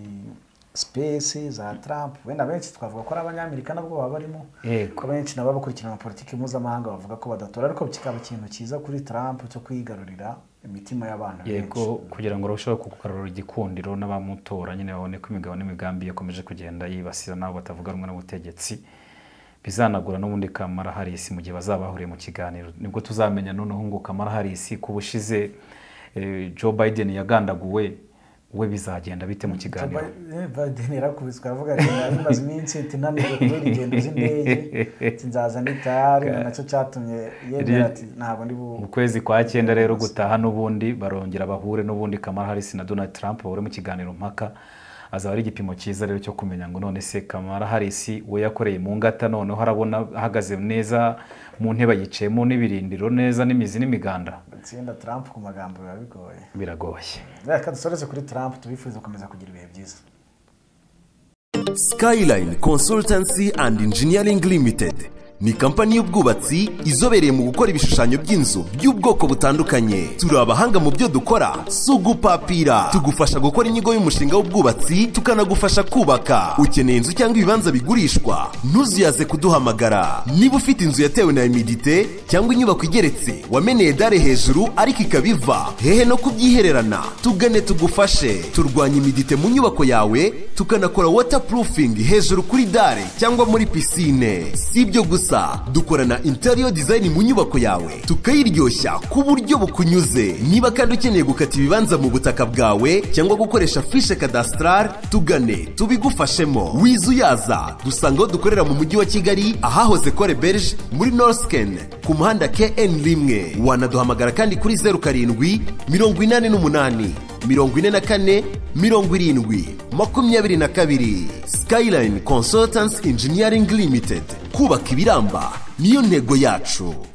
Space za Trump wenda benshi twavuga ko ari abanyamerika nabwo baba barimo, ko benshi nabo bakurikirana politiki mpuzamahanga bavuga ko badatora, ariko kikaba ikintu cyiza kuri Trump cyo kwigarurira imitima y'abantu benshi. Yego, kugira ngo urusheho kugarura igikundiro n'abamutora nyine babone ko imigabo n'imigambi yakomeje kugenda yibasira nabo batavuga rumwe n'ubutegetsi. Bizanagura n'ubundi Kamala Harris mu gihe bazabahuriye mu kiganiro nibwo tuzamenya noneho ngo Kamala Harris kubushize Joe Biden yagandaguwe we bizagenda bite mu kiganiro. Biden yarakubiswe avuga ati narimaze iminsi tinanirwe kubera ingendo z'indege, nzaza nitari, nacyo cyatumye yemera ati ntabwo ndi mu kwezi kwa 9 rero gutaha n'ubundi barongera bahure n'ubundi Kamala Harris na Donald Trump bari mu kiganiro mpaka. Azaba ari igipimo cyiza rero cyo kumenya ngo none se Kamala Harris we yakoreye mu ngata noneho harabona ahagaze neza mu ntebe yicayemo n'ibirindiro neza n'imizi n'imiganda. Tsinda Trump ku magambo biragoye. Reka dusoreze kuri Trump, tubifuza gukomeza kugira ibihe byiza. Skyline Consultancy and Engineering Limited ni kampani y'ubwubatsi izobereye mu gukora ibishushanyo by'inzu by'ubwoko butandukanye. Turi abahanga mu byo dukora, sugupapira. Tugufasha gukora inyigo y'umushinga w'ubwubatsi, tukanagufasha kubaka. Ukeneye inzu cyangwa ibibanza bigurishwa, ntuzuyaze kuduhamagara. Niba ufite inzu yatewe na humidite cyangwa inyubako igeretse wameneye dare hejuru ariko ikabiva, hehe no kubyihererana, tugane tugufashe. Turwanya humidite mu nyubako yawe, tukanakora waterproofing hejuru kuri dare cyangwa muri piscine. Sibyo gusa, dukorana interior design mu nyubako yawe, tukayiryoshya ku buryo bukunyuze. Niba kandi ukeneye gukata ibibanza mu butaka bwawe cyangwa gukoresha fiche cadastral, tugane tubigufashemo. Wizuyaza, dusangaho dukorera mu mujyi wa Kigali ahahoze Kore Berge muri Norsken ku muhanda KN1. Wanaduhamagara kandi kuri 07 88 44 70 22. Skyline Consultants Engineering Limited, kubaka ibiramba niyo ntego yacu.